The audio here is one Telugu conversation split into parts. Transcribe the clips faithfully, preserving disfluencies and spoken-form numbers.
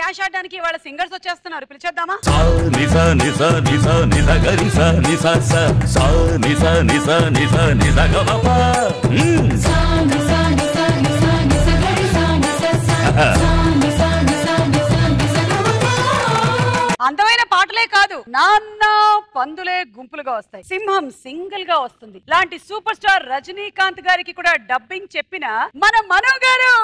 క్యాష్ ఆడడానికి వాళ్ళ సింగర్స్ వచ్చేస్తున్నారు, పిలిచేద్దామా? అందమైన పాటలే కాదు, నాన్న పందులే గుంపులుగా వస్తాయి, సింహం సింగిల్ గా వస్తుంది. లాంటి సూపర్ స్టార్ రజనీకాంత్ గారికి కూడా డబ్బింగ్ చెప్పిన మన మనో గారు.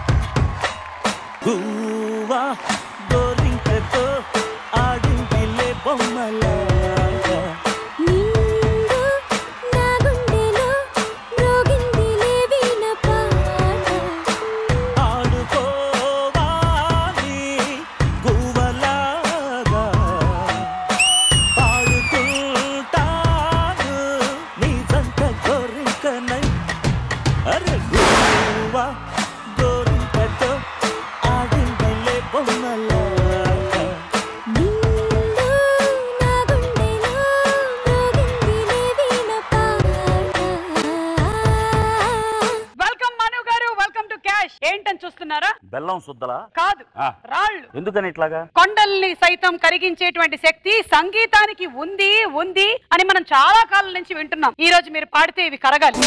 బెల్లం సుద్దలా కాదు, రాళ్ళు. ఎందుకని ఇట్లాగా? కొండల్ని సైతం కరిగించేటువంటి శక్తి సంగీతానికి ఉంది ఉంది అని మనం చాలా కాలం నుంచి వింటున్నాం. ఈ రోజు మీరు పాడితే ఇవి కరగాలి.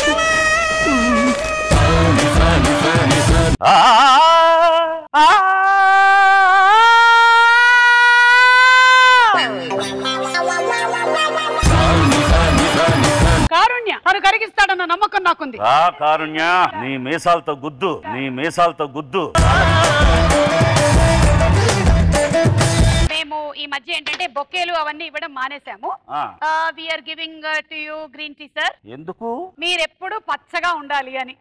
కారుణ్య తను కరిగిస్తాడన్న నమ్మకం నాకుంది. కారుణ్య నీ మీసాలతో గుద్దు, నీ మీసాలతో గుద్దు. మేము ఈ మధ్య ఏంటంటే బొకేలు అవన్నీ ఇవ్వడం మానేసాము. We are giving to you green tea sir. ఎందుకు? మీరెప్పుడు పచ్చగా ఉండాలి అని.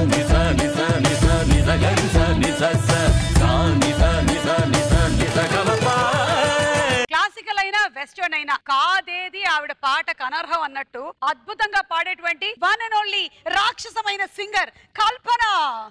క్లాసికల్ అయినా వెస్టర్న్ అయినా కాదేది ఆవిడ పాటకు అనర్హం అన్నట్టు అద్భుతంగా పాడేటువంటి వన్ అండ్ ఓన్లీ రాక్షసమైన సింగర్ కల్పన.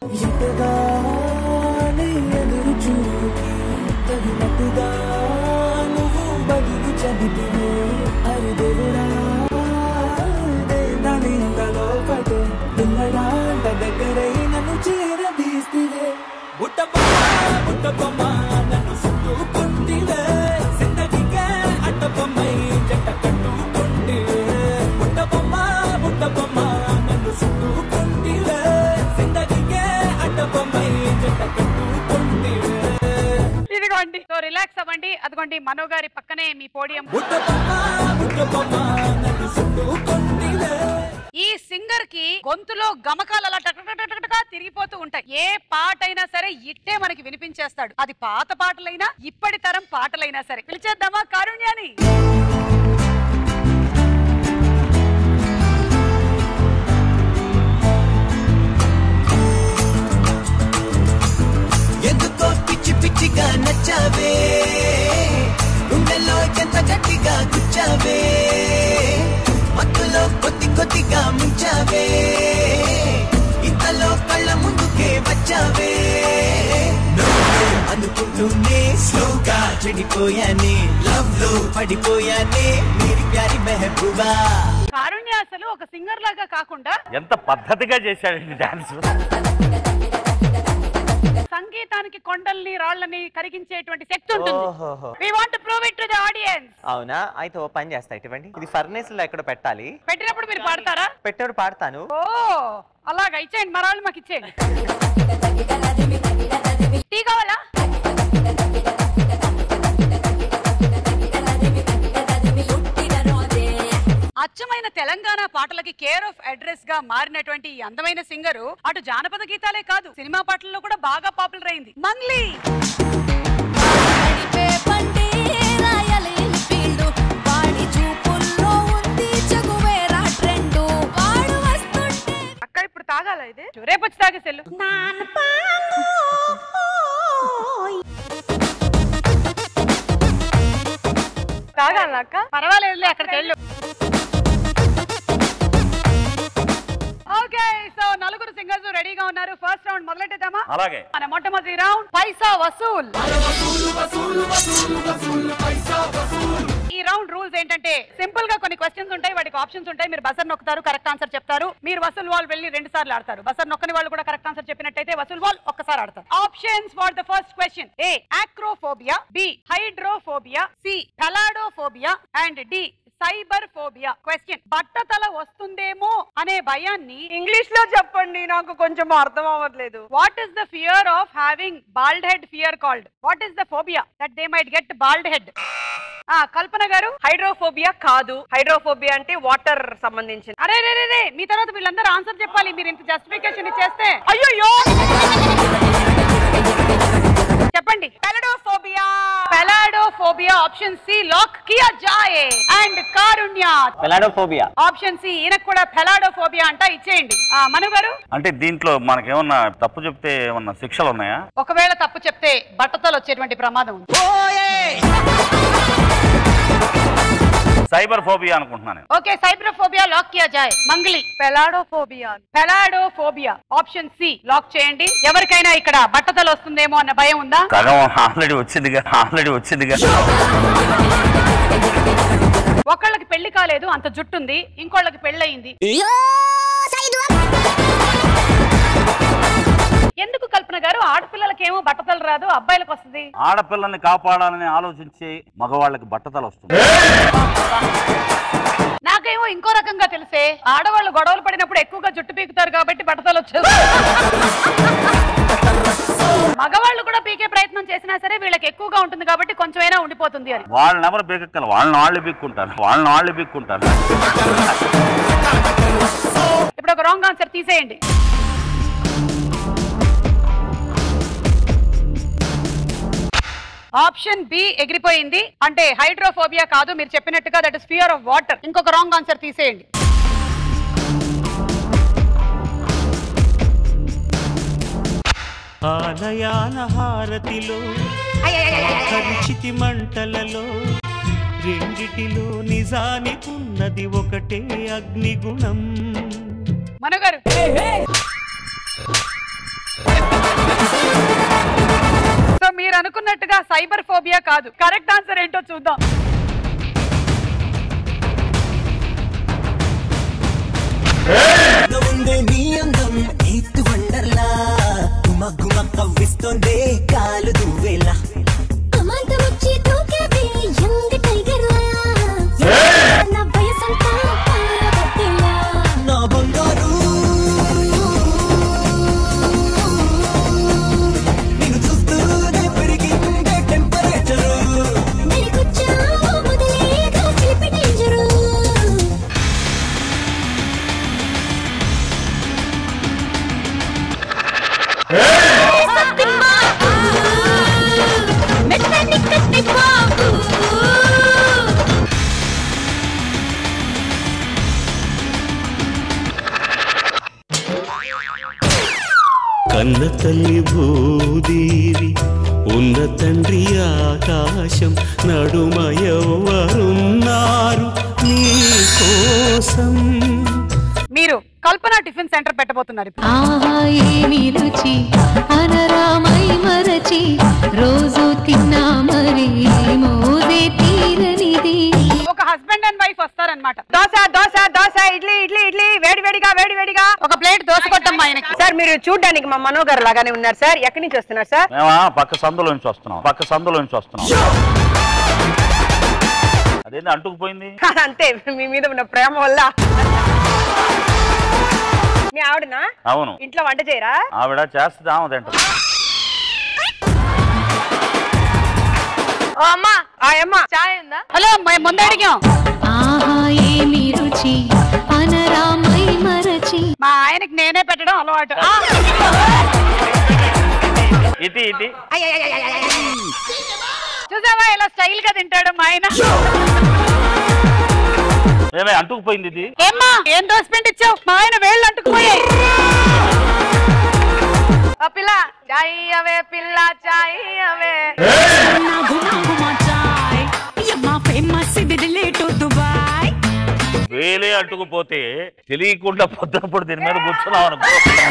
ఇదిగోండి, సో రిలాక్స్ అవ్వండి. అదిగోండి మనో గారి పక్కనే మీ పోడియం. ఈ సింగర్ కి గొంతులో గమకాలు అలా టకటకటకటగా తిరిగిపోతూ ఉంటాయి. ఏ పాట అయినా సరే ఇట్టే మనకి వినిపించేస్తాడు. అది పాత పాటలైనా ఇప్పటి తరం పాటలైనా సరే. పిలిచేద్దామా కారుణ్యాని? ఎందుకో పిచ్చి పిచ్చిగా నచ్చావే, గుండెల్లో ఎంత గట్టిగా గుచ్చావే, మత్తులో కొద్ది కొద్దిగా ముంచావే, ఇంతలో కళ్ళ ముందుకే వచ్చావే. అనుకుంటూనే స్లోగా చెడిపోయానే, లవ్ లో పడిపోయానే, మీరు ప్యారి మెహబూబా. కారుణ్య అసలు ఒక సింగర్ లాగా కాకుండా ఎంత పద్ధతిగా చేశాడండి డాన్స్. సంగీతానికి కొండల్ని రాళ్ళని కరిగించేటువంటి శక్తి ఉంటుంది. We want to prove it to the audience. అవునా? అయితే ఓ పని చేస్తా, ఇటువంటి ఇది ఫర్నేస్ లో ఎక్కడ పెట్టాలి. పెట్టినప్పుడు మీరు పాడతారా? పెట్టినప్పుడు పాడతాను. ఓ అలాగా ఇచ్చేయండి, మరాళ్ళు మాకు ఇచ్చేయండి. టీ కావాలా? అచ్చమైన తెలంగాణ పాటలకి కేర్ ఆఫ్ అడ్రస్ గా మారినటువంటి ఈ అందమైన సింగరు అటు జానపద గీతాలే కాదు, సినిమా పాటల్లో కూడా బాగా పాపులర్ అయింది. మంగ్లీ. అక్క ఇప్పుడు తాగాల ఇది? రేపు వచ్చి తాగేసెల్లు. తాగాల అక్క? పర్వాలేదులే, అక్కడికి వెళ్ళు. ఓకే, సో నలుగురు సింగర్స్ రెడీగా ఉన్నారు. ఫస్ట్ రౌండ్ మొదలెట్టేద్దామా? అలాగే. మన మొట్టమొదటి రౌండ్ పైసా వసూల్. ఈ రౌండ్ రూల్స్ ఏంటంటే సింపుల్ గా కొన్ని క్వశ్చన్స్ ఉంటాయి, వాటికి ఆప్షన్స్ ఉంటాయి. మీరు బజర్ నొక్కుతారు, కరెక్ట్ ఆన్సర్ చెప్తారు. మీరు వసూల్ వాల్ వెళ్ళి రెండు సార్లు ఆడతారు. బజర్ నొక్కని వాళ్ళు కూడా కరెక్ట్ ఆన్సర్ చెప్పినట్టయితే వసూల్ వాల్ ఒక్కసారి ఆడతారు. Options for the first question: A acrophobia, B hydrophobia, C థలాడోఫోబియా and D cyber phobia. Question: బట్టతల వస్తుందేమో అనే భయాన్ని ఇంగ్లీష్ లో చెప్పండి, నాకు కొంచెం అర్థం అవ్వట్లేదు. What is the fear of having bald head fear called? What is the phobia that they might get bald head? ఆ కల్పన గారు, హైడ్రోఫోబియా కాదు. హైడ్రోఫోబియా అంటే వాటర్ సంబంధించింది. అరే రే రే రే మీ తర్వాత వీళ్ళందరూ ఆన్సర్ చెప్పాలి. మీరు ఇంత జస్టిఫికేషన్ ఇచ్చేస్తే అయ్యో చెప్పండి. Peladophobia. Peladophobia option C lock కియా జాయే. And Karunya peladophobia option C. ఈయనకు కూడా పెలాడోఫోబియా అంట, ఇచ్చేయండి. ఆ మను గారు, అంటే దీంట్లో మనకేమన్నా తప్పు చెప్తే ఏమన్నా శిక్షలు ఉన్నాయా? ఒకవేళ తప్పు చెప్తే బట్టతలు వచ్చేటువంటి ప్రమాదం ఉంది. సైబర్ ఫోబియా అనుకుంటున్నాను. ఓకే, సైబర్ ఫోబియా లాక్ కియా జాయ్. మంగళి, peladophobia. Peladophobia option C lock చేయండి. ఎవరికైనా ఇక్కడ బట్టతలు వస్తుందేమో అన్న భయం ఉందా? సగం ఆల్రెడీ వచ్చిందిగా ఆల్రెడీ వచ్చిందిగా ఒకళ్ళకి పెళ్లి కాలేదు, అంత జుట్టుంది. ఇంకోళ్ళకి పెళ్ళయింది. ఎందుకు కల్పన గారు? ఆడపిల్లలకి ఏమో బట్టతలు రాదు, అబ్బాయిలకు వస్తుంది. ఆడపిల్లల్ని కాపాడాలని ఆలోచించి మగవాళ్ళకి బట్టతలు వస్తుంది. నాకేమో ఇంకో రకంగా తెలిసే, ఆడవాళ్ళు గొడవలు పడినప్పుడు ఎక్కువగా జుట్టు పీకుతారు కాబట్టి బట్టతలు వచ్చేది. మగవాళ్ళు కూడా పీకే ప్రయత్నం చేసినా సరే వీళ్ళకి ఎక్కువగా ఉంటుంది కాబట్టి కొంచెమైనా ఉండిపోతుంది అని. వాళ్ళని ఎవరు పీకెక్కలు, వాళ్ళని వాళ్ళు పీక్కుంటారు, వాళ్ళని వాళ్ళు పీక్కుంటారు. ఇప్పుడు ఒక రాంగ్ ఆన్సర్ తీసేయండి. ఆప్షన్ బి ఎగిరిపోయింది. అంటే హైడ్రోఫోబియా కాదు, మీరు చెప్పినట్టుగా that is fear of water. ఇంకొక రాంగ్ ఆన్సర్ తీసేయండి. ఆలయాల హారతిలో పరిచితి మంటలలో రెండిటిలో నిజానికున్నది ఒకటే అగ్నిగుణం. మనగారు, సో మీరు అనుకున్నట్టుగా సైబర్ ఫోబియా కాదు. కరెక్ట్ ఆన్సర్ ఏంటో చూద్దాం. ఉందే నీ అందం ఈత్ వండర్లా, గుమ గుమ కవ్విస్తోందే కాలు దువ్వేలా. అమాంతమొచ్చి తూకేవే యంగ్ టైగర్లా, నా వయసంతా పారబట్టిలా. నా బంగారు నిన్ను చూస్తూనే పెరిగిందే టెంపరేచరు. మెరికొచ్చావు మొదలేగా చిలిపి డేంజరు. మెత్తని కత్తి బాబు. కన్న తల్లి భూదేవి ఉన్న తండ్రి ఆకాశం నడుమ ఎవరున్నారు నీ కోసం. మీరు కల్పన టిఫిన్ సెంటర్ పెట్టబోతున్నారు. ఆహా ఏమి రుచి అనరామై మరచి రోజు తిన్నా మరి మోదే తీరనిది. ఒక హస్బెండ్ అండ్ వైఫ్ వస్తారనమాట. దోశ దోశ దోశ, ఇడ్లీ ఇడ్లీ ఇడ్లీ, వేడి వేడిగా వేడి వేడిగా. ఒక ప్లేట్ దోశ కొట్టమ్మా ఆయనకి. సార్ మీరు చూడడానికి మా మనోగర్ లాగానే ఉన్నారు సార్. ఎక్కడి నుంచి వస్తున్నారు సార్? మేమా పక్క సందులో నుంచి వస్తున్నాం, పక్క సందులో నుంచి వస్తున్నాం. అదేంటి అంటుకుపోయింది? అంతే, మీ మీద ఉన్న ప్రేమ వల్ల. మీ ఆవిడనా? అవును. ఇంట్లో వంట చేయరా? ఆవిడ చేస్తుంది, ఆమె తింటది. ఓ అమ్మా, ఆ అమ్మ చాయ్ ఉందా? హలో, ముందు అడిగాం. ఆహా ఏమి రుచి అనరామై మరచి. మా ఆయనకి నేనే పెట్టడం అలవాటు. ఇది ఇది చూసావా ఇలా స్టైల్ గా తింటాడు మా ఆయన. మేమే అంటుకుపోయింది ఇది. ఏమ్మా ఏం దోశ పిండి ఇచ్చావు? మా ఆయన వేళ్ళు అంటుకుపోయాయి. ఆ పిల్ల చాయ్ అవే, పిల్ల చాయ్ అవే. వేలే అంటుకుపోతే తెలియకుండా పొద్దునప్పుడు దీని మీద కూర్చున్నాం అనుకో.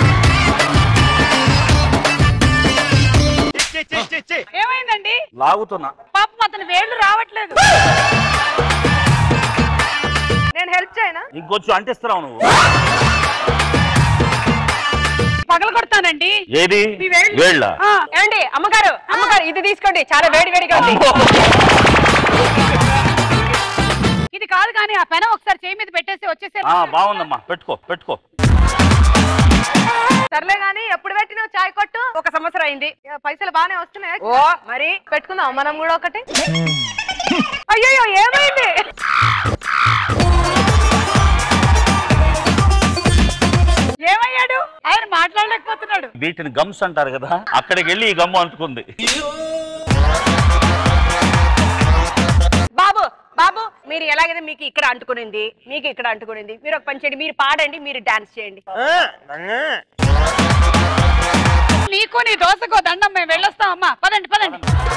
ఏమైందండి? లాగుతున్నా. పాపం అతని వేళ్ళు రావట్లేదు. నేను హెల్ప్ చేయనా? ఇంకొంచెం అంటిస్తున్నావు నువ్వు. పగల కొడతానండి. ఏది వేళ్ళ? ఏమండి అమ్మగారు అమ్మగారు ఇది తీసుకోండి, చాలా వేడి వేడిగా ఉంది. ఇది కాదు కానీ ఆ పెనం ఒకసారి చేయి మీద పెట్టేసి వచ్చేసే. బాగుందమ్మా, పెట్టుకో పెట్టుకో. సర్లే గానీ ఎప్పుడు పెట్టినావు చాయ్ కొట్టు? ఒక సంవత్సరం అయింది. పైసలు బానే వస్తున్నాయి. ఓ మరి పెట్టుకుందాం మనం కూడా ఒకటి. అయ్యో ఏమైంది? ఏమయ్యాడు? ఆయన మాట్లాడలేకపోతున్నాడు. వీటిని గమ్స్ అంటారు కదా, అక్కడికి వెళ్ళి ఈ గమ్ము అంటుకుంది. బాబు బాబు మీరు ఎలాగైతే మీకు ఇక్కడ అంటుకునింది, మీకు ఇక్కడ అంటుకునింది, మీరు ఒక పని చేయండి, మీరు పాడండి, మీరు డాన్స్ చేయండి. నీకు నీ దోశకో దండం, మేము వెళ్ళొస్తాం అమ్మా. పదండి పదండి.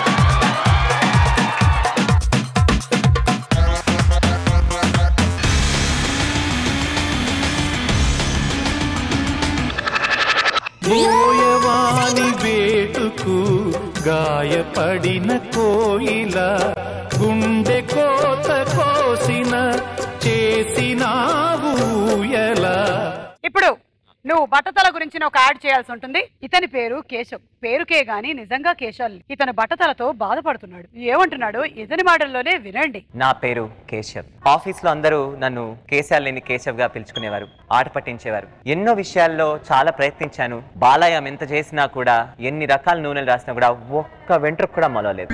పోయవాని వేటుకు గాయపడిన కోయిల గుండె కోత కోసిన చేసినావు ఊయలా. ఇప్పుడు నువ్వు బట్టతల గురించి ఒక యాడ్ చేయాల్సి ఉంటుంది. ఇతని పేరు కేశవ్. పేరుకే గాని నిజంగా కేశవ్. ఇతను బట్టతలతో బాధపడుతున్నాడు. ఏమంటున్నాడు ఇతని మాటల్లోనే వినండి. నా పేరు కేశవ్. ఆఫీస్ లో అందరూ నన్ను కేశాలు లేని కేశవ్ గా పిలుచుకునేవారు, ఆట పట్టించేవారు. ఎన్నో విషయాల్లో చాలా ప్రయత్నించాను. బాలయం ఎంత చేసినా కూడా, ఎన్ని రకాల నూనెలు రాసినా కూడా ఒక్క వెంట్రుకు కూడా మొలవలేదు.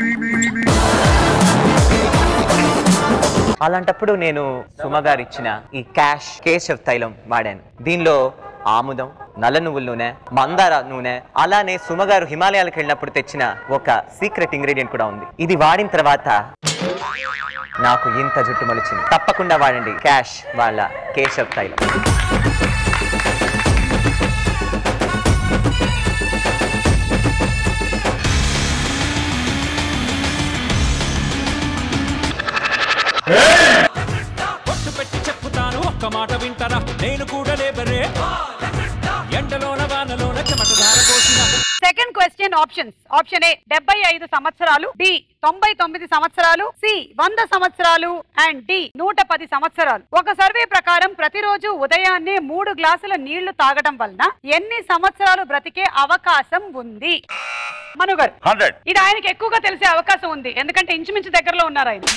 అలాంటప్పుడు నేను సుమగారు ఇచ్చిన ఈ క్యాష్ కేశవ్ తైలం వాడాను. దీనిలో ఆముదం, నల్ల నువ్వుల నూనె, మందార నూనె, అలానే సుమగారు హిమాలయాలకు వెళ్ళినప్పుడు తెచ్చిన ఒక సీక్రెట్ ఇంగ్రీడియంట్ కూడా ఉంది. ఇది వాడిన తర్వాత నాకు ఇంత జుట్టు మొలిచింది. తప్పకుండా వాడండి క్యాష్ వాళ్ళ కేశవ్ తైలం. ఒట్టు పెట్టి చెప్పుతాను, ఒక్క మాట వింటారా? నేను కూడా లేబరే, ఎండలోన వానలోన చెమట ధార పోసిన. Second question options. Option A డెబ్బై ఐదు సంవత్సరాలు, డి తొంభై తొమ్మిది సంవత్సరాలు, సి వంద సంవత్సరాలు అండ్ డి నూట పది సంవత్సరాలు. ఒక సర్వే ప్రకారం ప్రతిరోజు ఉదయాన్నే మూడు గ్లాసుల నీళ్లు తాగడం వలన ఎన్ని సంవత్సరాలు బ్రతికే అవకాశం ఉంది? మనుగారు, ఇది ఆయనకి ఎక్కువగా తెలిసే అవకాశం ఉంది, ఎందుకంటే ఇంచుమించు దగ్గరలో ఉన్నారు ఆయన.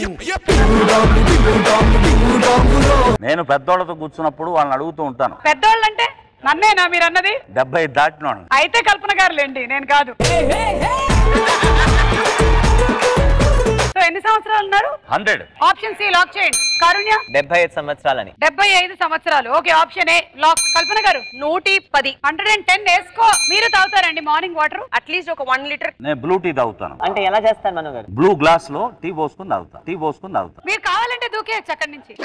నేను పెద్దోళ్ళతో కూర్చున్నప్పుడు వాళ్ళని అడుగుతూ ఉంటాను. పెద్దోళ్ళంటే నన్నేనా మీరు అన్నది? డెబ్బై దాటినాడు. అయితే కల్పన గారు లేండి, నేను కాదు. సో ఎన్ని సంవత్సరాలు ఉన్నారు? హండ్రెడ్. ఆప్షన్ సి లాక్ చేయండి. కారుణ్య డెబ్బై ఐదు సంవత్సరాలని. డెబ్బై ఐదు సంవత్సరాలు. Okay, option A lock. Kalpana గారు నూటి పది. హండ్రెడ్ అండ్ టెన్ వేసుకో. మీరు తాగుతారండి మార్నింగ్ వాటర్ అట్లీస్ట్ ఒక వన్ లీటర్? నేను బ్లూ టీ తాగుతాను. అంటే ఎలా చేస్తాను మను గారు? బ్లూ గ్లాస్ లో టీ పోసుకుని తాగుతా. టీ పోసుకుని తాగుతా. మీరు కావాలంటే దూకేయచ్చు అక్కడి నుంచి.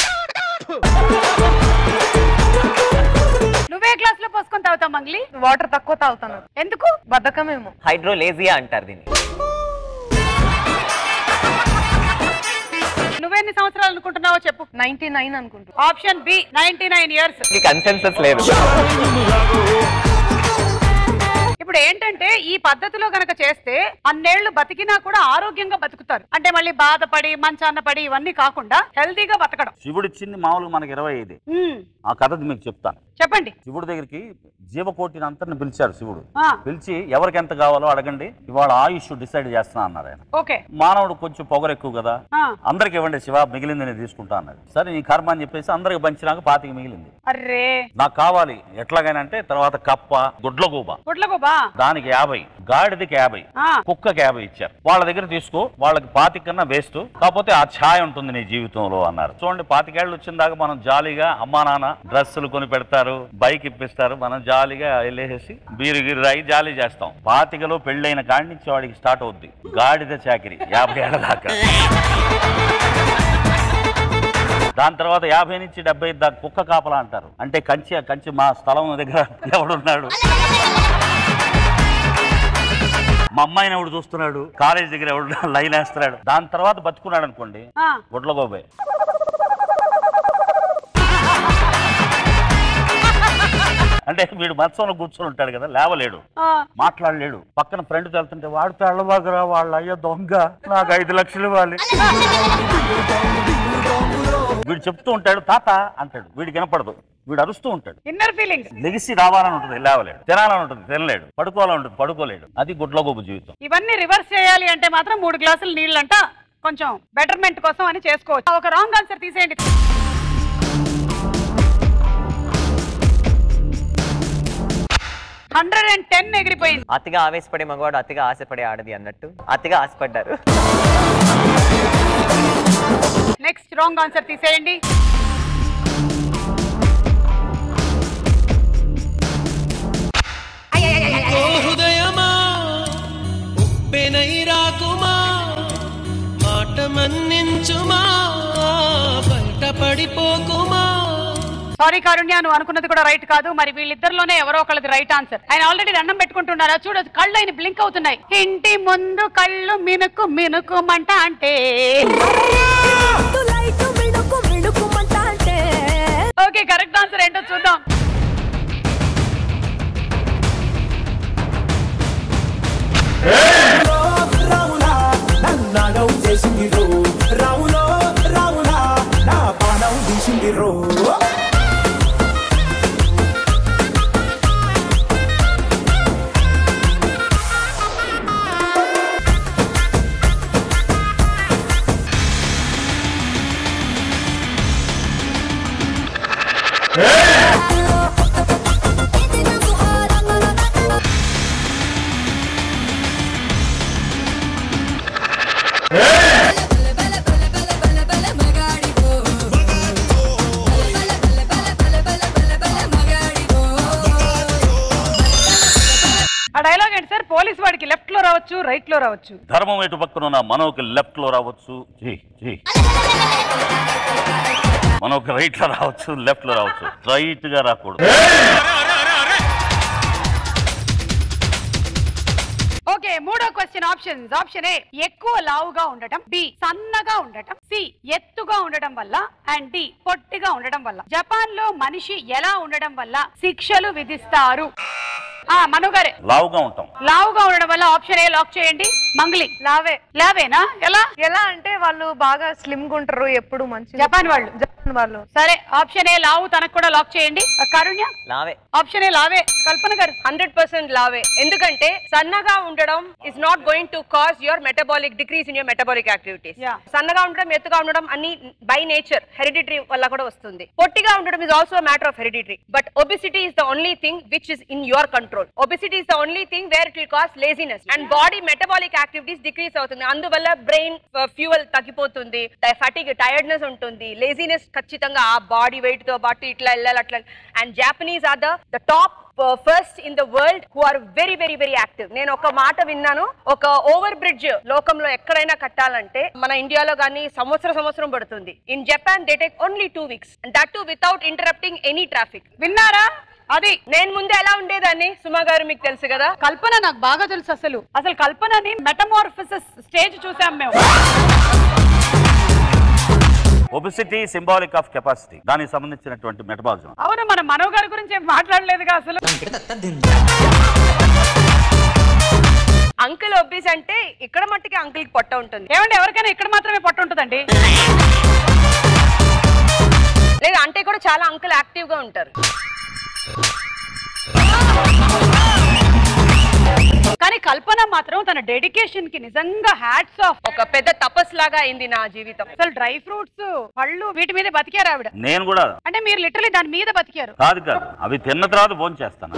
నువ్వే గ్లాస్ లో పోసుకొని తాగుతావు మంగ్లీ? వాటర్ తక్కువ తాగుతాను. ఎందుకు? బద్ధకమేమో. హైడ్రోలేజియా అంటారు దీన్ని. నువ్వెన్ని సంవత్సరాలు అనుకుంటున్నావో చెప్పు. నైన్టీ నైన్ అనుకుంటా. Option B ninety nine years. Consensus లేదు. ఇప్పుడు ఏంటంటే ఈ పద్ధతిలో గనక చేస్తే అన్నేళ్లు బతికినా కూడా ఆరోగ్యంగా బతుకుతారు. అంటే మళ్ళీ బాధపడి మంచాన్న పడి ఇవన్నీ కాకుండా హెల్తీగా బతకడం. శివుడు ఇచ్చింది మామూలుగా మనకి ఇరవై ఐదు. ఆ కథ మీకు చెప్తాను, చెప్పండి. శివుడి దగ్గరికి జీవకోటిని అంతని పిలిచారు. శివుడు పిలిచి ఎవరికి ఎంత కావాలో అడగండి, ఇవాళ ఆయుష్ డిసైడ్ చేస్తున్నా అన్నారు ఆయన. ఓకే, మానవుడు కొంచెం పొగరు ఎక్కువ కదా, అందరికి ఇవ్వండి శివ, మిగిలింది నేను తీసుకుంటా అన్నది. సరే నీ కర్మ అని చెప్పేసి అందరికి పంచినాక పాతికి మిగిలింది. అర్రే నాకు కావాలి ఎట్లాగైనా అంటే తర్వాత కప్ప, గుడ్లగూబ, గుడ్లగూబ దానికి యాభై, గాడిదకి యాభై, కుక్కకి యాభై ఇచ్చారు. వాళ్ళ దగ్గర తీసుకో, వాళ్ళకి పాతిక కన్నా వేస్ట్, కాకపోతే ఆ ఛాయ్ ఉంటుంది నీ జీవితంలో అన్నారు. చూడండి, పాతికేళ్ళు వచ్చిన దాకా మనం జాలీగా అమ్మా నాన్న డ్రెస్సులు కొని పెడతారు, బైక్ ఇప్పిస్తారు, మనం జాలీగా వెళ్ళేసి బీరు గిరి రాయి జాలీ చేస్తాం. పాతికలో పెళ్ళైన కాడి నుంచి వాడికి స్టార్ట్ అవుద్ది గాడిద చాకిరి యాభై ఏళ్ళ దాకా. దాని తర్వాత యాభై నుంచి డెబ్బై దాకా కుక్క కాపలా అంటారు. అంటే కంచి కంచి మా స్థలం దగ్గర ఎవడున్నాడు, మా అమ్మాయిని ఎవడు చూస్తున్నాడు, కాలేజ్ దగ్గర ఎవడు లైన్ వేస్తున్నాడు. దాని తర్వాత బతుకున్నాడు అనుకోండి, గుడ్లగోబే. అంటే వీడు మత్సంలో కూర్చొని ఉంటాడు కదా, లేవలేడు, మాట్లాడలేడు. పక్కన ఫ్రెండ్ వెళ్తుంటే వాడు పెళ్ళబాగరా, వాళ్ళ అయ్యో దొంగ, నాకు ఐదు లక్షలు ఇవ్వాలి. వీడు చెప్తూ ఉంటాడు తాత అంటాడు, వీడికి వినపడదు, వీడు అరుస్తూ ఉంటాడు. Inner feelings. లెగిసి రావాలని ఉంటుంది, లేవలేడు. తినాలని ఉంటుంది, తినలేడు. పడుకోవాలని ఉంటుంది, పడుకోలేడు. అది గుడ్లగోబు జీవితం. ఇవన్నీ రివర్స్ చేయాలి అంటే మాత్రం మూడు గ్లాసులు నీళ్ళంట కొంచెం బెటర్మెంట్ కోసం అని చేసుకోవచ్చు. ఒక రాంగ్ ఆన్సర్ తీసేయండి. హండ్రెడ్ అండ్ టెన్ ఎగిరిపోయింది. అతిగా ఆవేశపడే మగవాడు అతిగా ఆశపడే ఆడది అన్నట్టు అతిగా ఆశపడ్డారు. నెక్స్ట్ రాంగ్ ఆన్సర్ తీసేయండి. హృదయమా ఉప్పెనై రాకుమా మాట మన్నించుమా బయట పడిపోకుమా. సారీ కారుణ్య, నువ్వు అనుకున్నది కూడా రైట్ కాదు. మరి వీళ్ళిద్దరిలోనే ఎవరో ఒకళ్ళది రైట్ ఆన్సర్. ఆయన ఆల్రెడీ దండం పెట్టుకుంటున్నారా చూడొచ్చు, కళ్ళు ఆయన బ్లింక్ అవుతున్నాయి. ఇంటి ముందు కళ్ళు మినుకు మినుకుమంట అంటే ఓకే, కరెక్ట్ ఆన్సర్ ఏంటో చూద్దాం. ఆ డైలాగ్ ఏంటి సార్? పోలీస్ వాడికి లెఫ్ట్ లో రావచ్చు, రైట్ లో రావచ్చు. ధర్మం ఎటు పక్కన మనోకి లెఫ్ట్ లో రావచ్చు, జీ జీ మనోకి రైట్ లో రావచ్చు, లెఫ్ట్ లో రావచ్చు, రైట్ గా రాకూడదు. ఓకే, మూడో క్వశ్చన్ ఆప్షన్స్. ఆప్షన్ ఏ ఎక్కువ లావుగా ఉండటం, బి సన్నగా ఉండటం, సి ఎత్తుగా ఉండటం వల్ల, అండ్ డి పొట్టిగా ఉండటం వల్ల. జపాన్ లో మనిషి ఎలా ఉండడం వల్ల శిక్షలు విధిస్తారు? ఆ మను గారే, లావుగా ఉంటాం. లావుగా ఉండడం వల్ల ఆప్షన్ ఏ లాక్ చేయండి. మంగ్లీ లావే. లావేనా? ఎలా ఎలా అంటే వాళ్ళు బాగా స్లిమ్ గా ఉంటారు ఎప్పుడు. మంచి జపాన్ వాళ్ళు. జపాన్ వాళ్ళు. సరే, ఆప్షన్ ఏ లావు తనకు కూడా లాక్ చేయండి. కారుణ్య లావే. Option A లావే. కల్పన గారు హండ్రెడ్ పర్సెంట్ లావే. ఎందుకంటే సన్నగా ఉండడం is not going to cause your metabolic decrease in your metabolic activities. సన్నగా ఉండడం, ఎత్తుగా ఉండడం అన్ని బై నేచర్ హెరిడిటరీ వల్ల కూడా వస్తుంది. పొట్టిగా ఉండడం is also matter of hereditary. But obesity is the only thing which is in your control. Obesity is the only thing where it will cause laziness and body metabolic activities decrease అవుతుంది. అందువల్ల బ్రెయిన్ ఫ్యూయల్ తగ్గిపోతుంది, ఫటిగ్ టైర్డ్నెస్ ఉంటుంది, లేజినెస్ ఖచ్చితంగా ఆ బాడీ వెయిట్ తో పాటు ఇట్లా వెళ్ళాలి అట్లా. And Japanese are the the top first in the world who are very very very active. నేను ఒక మాట విన్నాను, ఒక ఓవర్ బ్రిడ్జ్ లోకంలో ఎక్కడైనా కట్టాలంటే మన ఇండియాలో గానీ సంవత్సరం సంవత్సరం పడుతుంది. In Japan they take only two weeks that to without interrupting any traffic. విన్నారా? అది నేను ముందు ఎలా ఉండేదాన్ని సుమా గారు మీకు తెలుసు కదా. కల్పన నాకు బాగా తెలుసు. అసలు అసలు కల్పనని మెటమార్ఫిసిస్ స్టేజ్ చూసాం మేము. ఒబిసిటీ సింబాలిక్ ఆఫ్ కెపాసిటీ, దానికి సంబంధించినటువంటి మెటబాలిజం. అవును, మన మనో గారి గురించి ఏం మాట్లాడలేదుగా అసలు. అంకుల్ ఒబీస్ అంటే ఇక్కడ మట్టికి అంకుల్ కి పొట్ట ఉంటుంది. ఏమంటే ఎవరికైనా ఇక్కడ మాత్రమే పొట్ట ఉంటుందండి? లేదు అంటే కూడా చాలా అంకుల్ యాక్టివ్ గా ఉంటారు. కానీ కల్పన మాత్రం తన డెడికేషన్ కి నిజంగా హ్యాట్స్ ఆఫ్. ఒక పెద్ద తపస్సు లాగా అయింది నా జీవితం. అసలు డ్రై ఫ్రూట్స్, పళ్ళు వీటి మీద బతికారు ఆవిడ. నేను కూడా. అంటే మీరు లిటరలీ దాని మీద బతికారు? కాదు కాదు, అవి తిన్న తర్వాత భోజనం చేస్తాను.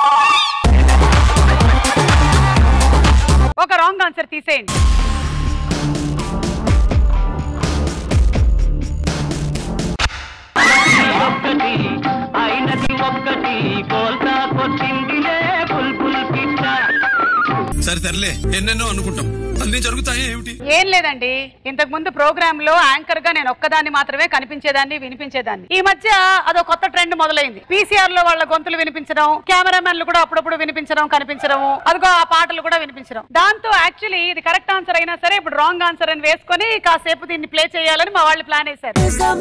ఒక రాంగ్ ఆన్సర్ తీసేయండి. సరే తరలే, ఎన్నెన్నో అనుకుంటాం, అన్ని జరుగుతాయి ఏమిటి? ఏం లేదండి, ఇంతకు ముందు ప్రోగ్రామ్ లో యాంకర్ గా నేను ఒక్కదాన్ని మాత్రమే కనిపించేదాన్ని, వినిపించేదాన్ని. ఈ మధ్య అదో కొత్త ట్రెండ్ మొదలైంది. పీసీఆర్ లో వాళ్ళ గొంతులు వినిపించడం, కెమెరామెన్లు కూడా అప్పుడప్పుడు వినిపించడం, కనిపించడం, అదిగో ఆ పాటలు కూడా వినిపించడం. దాంతో యాక్చువల్లీ ఇది కరెక్ట్ ఆన్సర్ అయినా సరే ఇప్పుడు రాంగ్ ఆన్సర్ అని వేసుకొని కాసేపు దీన్ని ప్లే చేయాలని మా వాళ్ళు ప్లాన్ వేశారు.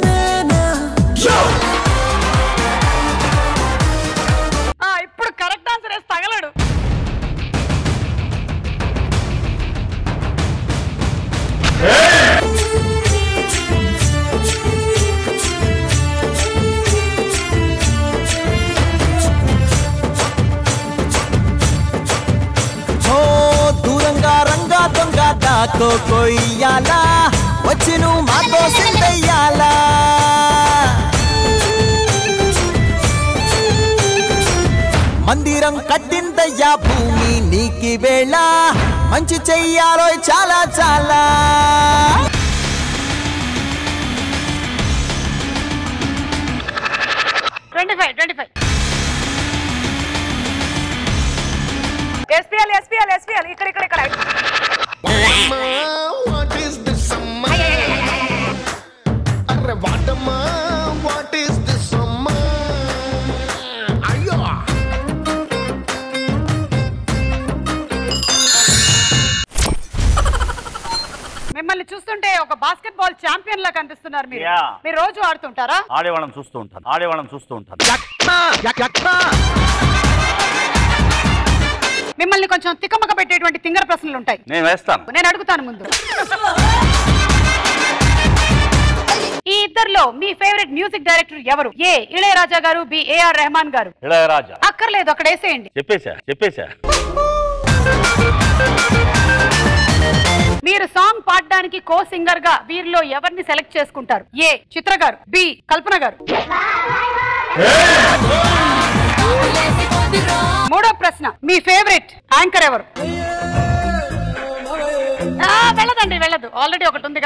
ఇప్పుడు కరెక్ట్ ఆన్సర్ వేసి తగలడు. కోకో ఇయ్యాలా వచ్చి నువ్వు మాతో సిందయ్యాలా మందిరం కట్టిందయ్యా భూమి నీకి వేళ మంచి చెయ్యాలో చాలా చాలా twenty five twenty five SPL SPL SPL ఇక్కడ ఇక్కడ ఇక్కడ అరే వాటమ్మా వాట్ ఈస్ దిస్ అమ్మా అయ్యో మిమ్మల్ని చూస్తుంటే ఒక బాస్కెట్ బాల్ ఛాంపియన్ లా కనిపిస్తున్నారు మీరు Yeah. మీరు రోజు ఆడుతుంటారా? ఆడేవాళ్ళని చూస్తూ ఉంటాను ఆడేవాళ్ళని చూస్తూ ఉంటాను మిమ్మల్ని కొంచెం తిక్కమక పెట్టేటువంటి తింగర ప్రశ్నలు ఉంటాయి, నేను వేస్తాను. నేను అడుగుతాను ముందు. ఈ ఇద్దర్లో మీ ఫేవరెట్ మ్యూజిక్ డైరెక్టర్ ఎవరు? ఏ ఇళయరాజా గారు, బి ఏఆర్ రెహమాన్ గారు. ఇళయరాజా. అక్కర్లేదు, అక్కడ వేసేయండి. చెప్పేశా చెప్పేశా మీరు సాంగ్ పాడడానికి కో సింగర్ గా వీరిలో ఎవరిని సెలెక్ట్ చేసుకుంటారు? ఏ చిత్ర గారు, బి కల్పన గారు. మూడో ప్రశ్న, మీ ఫేవరెట్ యాంకర్ ఎవరు? వెళ్ళదండి, వెళ్ళదు, ఆల్రెడీ ఒకటి ఉందిగా.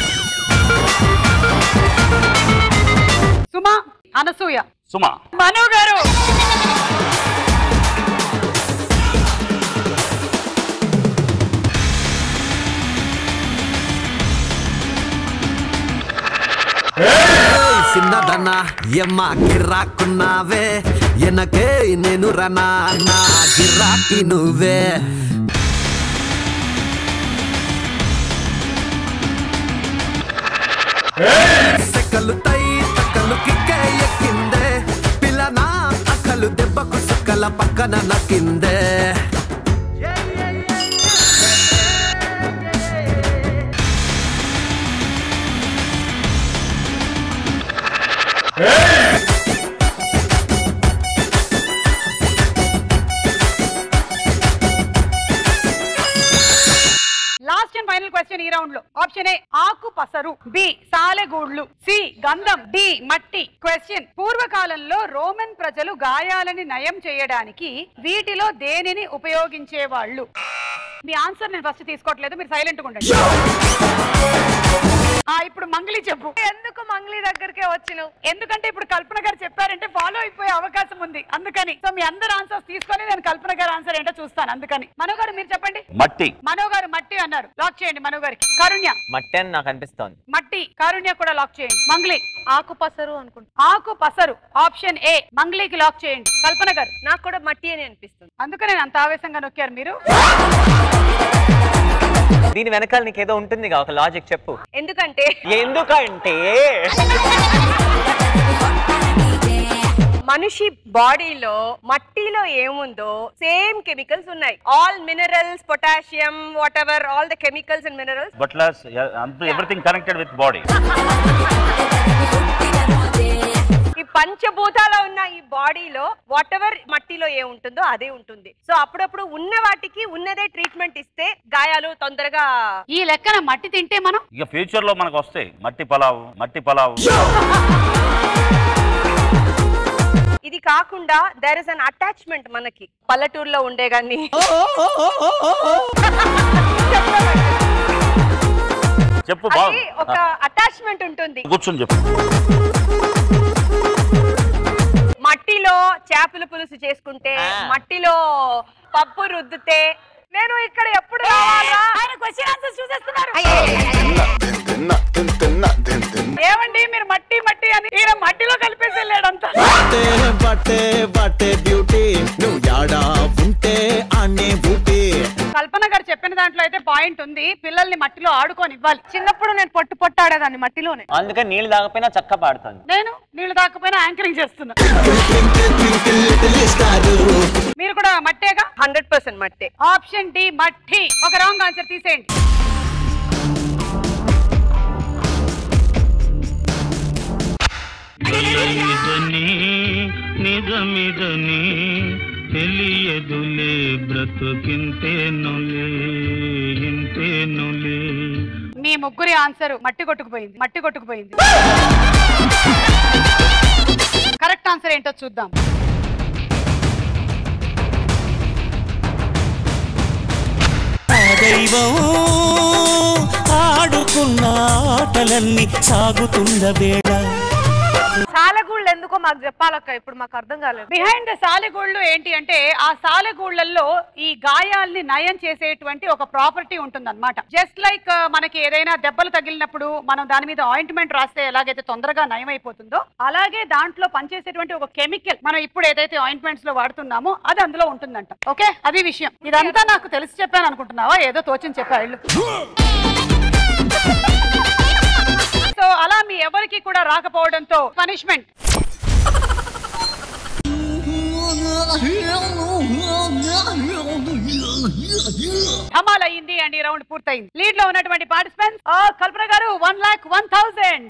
సుమా, అనసూయ. సుమా. మను గారు. చిన్నదన్నా ఎమ్మ గిరాకున్నావే ఎనకే నేను రనా నా గిరాకి నువ్వే సెకలు తై తక్కలు కిక్కే ఎక్కిందే పిల్లనా అక్కలు దెబ్బకు సుక్కల పక్కన నక్కిందే లాస్ట్ అండ్ ఫైనల్ క్వశ్చన్ ఈ రౌండ్ లో. ఆప్షన్ ఏ ఆకు పసరు, బి సాలెగూడ్లు, సి గంధం, డి మట్టి. క్వశ్చన్, పూర్వకాలంలో రోమన్ ప్రజలు గాయాలని నయం చేయడానికి వీటిలో దేనిని ఉపయోగించేవాళ్ళు? మీ ఆన్సర్ నేను ఫస్ట్ తీసుకోవట్లేదు, మీరు సైలెంట్ గా ఉండండి. ఇప్పుడు మంగ్లీ చెప్పు. ఎందుకు మంగ్లీ దగ్గరికే వచ్చినావు? ఎందుకంటే ఇప్పుడు కల్పన గారు చెప్పారంటే ఫాలో అయిపోయే అవకాశం ఉంది, అందుకని. సో మీ అందరు ఆన్సర్స్ తీసుకొని నేను కల్పన గారి ఆన్సర్ ఏంటో చూస్తాను, అందుకని. మనో గారు మీరు చెప్పండి. మట్టి. మనో గారు మట్టి అన్నారు, లాక్ చేయండి మనో గారికి. కారుణ్య మట్టి అని నాకు అనిపిస్తోంది. మట్టి. కారుణ్య కూడా లాక్ చేయండి. మంగ్లీ ఆకు పసరు అనుకుంటా. ఆకు పసరు ఆప్షన్ ఏ. మంగ్లీకి లాక్ చేయండి. కల్పన గారు. నాకు కూడా మట్టి అని అనిపిస్తుంది. అందుకనే అంత ఆవేశంగా నొక్కారు మీరు. దీని వెనకాల నీకేదో ఉంటుంది, ఒక లాజిక్ చెప్పు. ఎందుకంటే ఎందుకంటే మనిషి బాడీలో మట్టిలో ఏముందో సేమ్ కెమికల్స్ ఉన్నాయి. All minerals, potassium, whatever, all the chemicals and minerals. But everything connected with body. ఈ పంచభూతాలు ఉన్న ఈ బాడీలో వాట్ ఎవర్ మట్టిలో ఏ ఉంటుందో అదే ఉంటుంది. సో అప్పుడప్పుడు ఉన్న వాటికి ఉన్నదే ట్రీట్మెంట్ ఇస్తే గాయాలు తొందరగా. ఈ లెక్కన మట్టి తింటే మనం ఇక ఫ్యూచర్ లో మనకు వస్తాయి మట్టి పలావు, మట్టి పలావు. ఇది కాకుండా దేర్ ఇస్ అన్ అటాచ్మెంట్ మనకి పల్లెటూరులో ఉండే గాని. చెప్పు. ఒక అటాచ్మెంట్ ఉంటుంది. కూర్చొని చెప్పు. మట్టిలో చేపల పులుసు చేసుకుంటే, మట్టిలో పప్పు రుద్దితే, నేను ఇక్కడ ఎప్పుడు ఏమండి మీరు మట్టి మట్టి అని ఈయన మట్టిలో కలిపేసి వెళ్ళాడంతా. కల్పన గారు చెప్పిన దాంట్లో అయితే పాయింట్ ఉంది, పిల్లల్ని మట్టిలో ఆడుకొని ఇవ్వాలి. చిన్నప్పుడు నేను పొట్టు పొట్టు ఆడేదాన్ని మట్టిలోనే, అందుకని నీళ్ళు తాగపోయినా చక్క పాడుతాను. నేను నీళ్లు తాకపోయినా యాంకరింగ్ చేస్తున్నా. మీరు కూడా మట్టేగా? హండ్రెడ్ పర్సెంట్ మట్టే. ఆప్షన్ డి మట్టి. ఒక రాంగ్ ఆన్సర్ తీసేయండి. నిజమిదని తెలియదులే బ్రతుకింతేనులే ఇంతే వచ్చెనులే. మీ ముగ్గురి ఆన్సర్ మట్టి కొట్టుకుపోయింది మట్టి కొట్టుకుపోయింది కరెక్ట్ ఆన్సర్ ఏంటో చూద్దాం. దైవం ఆడుకున్న ఆటలన్నీ సాగుతున్న వేళ. సాలెగూళ్ళు ఎందుకో మాకు చెప్పాలక్క, ఇప్పుడు మాకు అర్థం కాలేదు. బిహైండ్ ద సాలెగూళ్ళు ఏంటి అంటే ఆ సాలెగూళ్ళల్లో ఈ గాయాల్ని నయం చేసేటువంటి ఒక ప్రాపర్టీ ఉంటుంది అనమాట. జస్ట్ లైక్ మనకి ఏదైనా దెబ్బలు తగిలినప్పుడు మనం దాని మీద ఆయింట్మెంట్ రాస్తే ఎలాగైతే తొందరగా నయం అయిపోతుందో అలాగే దాంట్లో పనిచేసేటువంటి ఒక కెమికల్ మనం ఇప్పుడు ఏదైతే ఆయింట్మెంట్స్ లో వాడుతున్నామో అది అందులో ఉంటుందంట. ఓకే, అది విషయం. ఇదంతా నాకు తెలిసి చెప్పాను అనుకుంటున్నావా? ఏదో తోచింది చెప్పా ఇల్లు. సో అలా మీ ఎవరికి కూడా రాకపోవడంతో పనిష్మెంట్. ధమాల్ అయ్యింది అండ్ ఈ రౌండ్ పూర్తయింది. లీడ్ లో ఉన్నటువంటి participants Kalpana garu one lakh one thousand.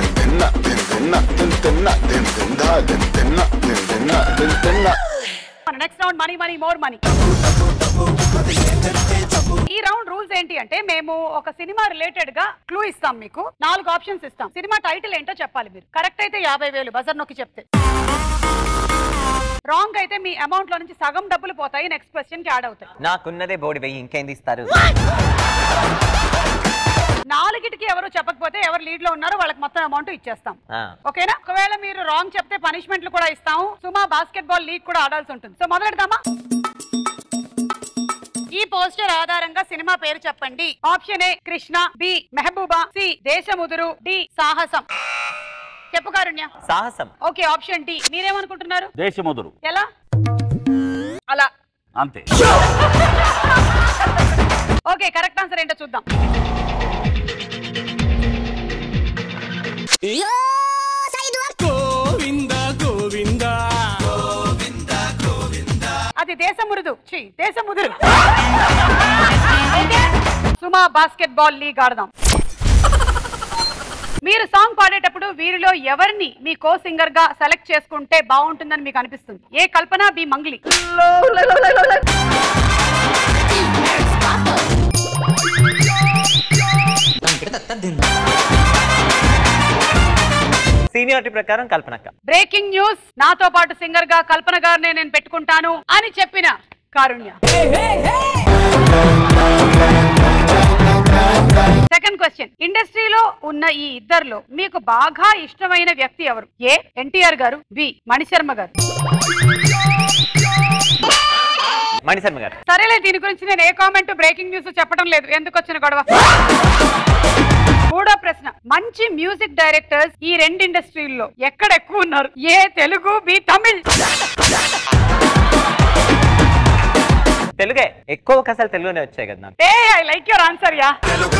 Next round money money more money. ఈ రౌండ్ రూల్స్ ఏంటి అంటే మేము ఒక సినిమా రిలేటెడ్ గా క్లూ ఇస్తాం, మీకు నాలుగు ఆప్షన్స్ ఇస్తాం. సినిమా టైటిల్ ఏంటో చెప్పాలి మీరు. కరెక్ట్ అయితే యాభై వేలు బజర్ నొక్కి చెప్తే, రాంగ్ అయితే మీ అమౌంట్ లో నుంచి సగం డబ్బులు పోతాయి, నెక్స్ట్ క్వశ్చన్ కి యాడ్ అవుతాయి. నాకున్నదే బోడి వెయ్యి ఇంకేంది ఇస్తారు. నాలుగిటికి ఎవరు చెప్పకపోతే ఎవరు లీడ్ లో ఉన్నారో వాళ్ళకి మొత్తం అమౌంట్ ఇచ్చేస్తాం. ఓకేనా? ఒకవేళ మీరు రాంగ్ చెప్తే పనిష్మెంట్లు కూడా ఇస్తాము. సుమా బాస్కెట్ బాల్ లీగ్ కూడా ఆడాల్సి ఉంటుంది. సో మొదలెడదామా? ఈ పోస్టర్ ఆధారంగా సినిమా పేరు చెప్పండి. Option A Krishna, B Mehbooba, C Desamuduru, D Sahasam. చెప్పు Karunya. Sahasam. Okay, option D. మీరేమనుకుంటున్నారు? దేశముదురు. ఎలా? అలా అంతే. ఓకే, కరెక్ట్ ఆన్సర్ ఏంటో చూద్దాం. గోవింద గోవింద గోవింద గోవింద. అది దేశమురుదు. ఛీ, Desamuduru. Suma basketball league ఆడదాం. మీరు సాంగ్ పాడేటప్పుడు వీరిలో ఎవరిని మీ కో సింగర్ గా సెలెక్ట్ చేసుకుంటే బాగుంటుందని మీకు అనిపిస్తుంది? A Kalpana, B Mangli. Seniority ప్రకారం కల్పనక్క. బ్రేకింగ్ న్యూస్, నాతో పాటు సింగర్ గా కల్పన గారినే నేను పెట్టుకుంటాను అని చెప్పిన కారుణ్య. సెకండ్ క్వశ్చన్, ఇండస్ట్రీలో ఉన్న ఈ ఇద్దరిలో మీకు బాగా ఇష్టమైన వ్యక్తి ఎవరు? ఏ ఎన్టీఆర్ గారు, బి మణిశర్మ గారు. మణిశర్మ గారు. సరేలే, దీని గురించి నేను ఏ కామెంట్ బ్రేకింగ్ న్యూస్ చెప్పడం లేదు, ఎందుకు వచ్చిన గొడవ. మూడో ప్రశ్న, మంచి మ్యూజిక్ డైరెక్టర్స్ ఈ రెండు ఇండస్ట్రీల్లో ఎక్కడ ఎక్కువ ఉన్నారు? A Telugu, B Tamil. తెలుగే ఎక్కువ అవకాశాలు తెలుగునే వచ్చాయి కదా నాకు. Hey I like your answer ya.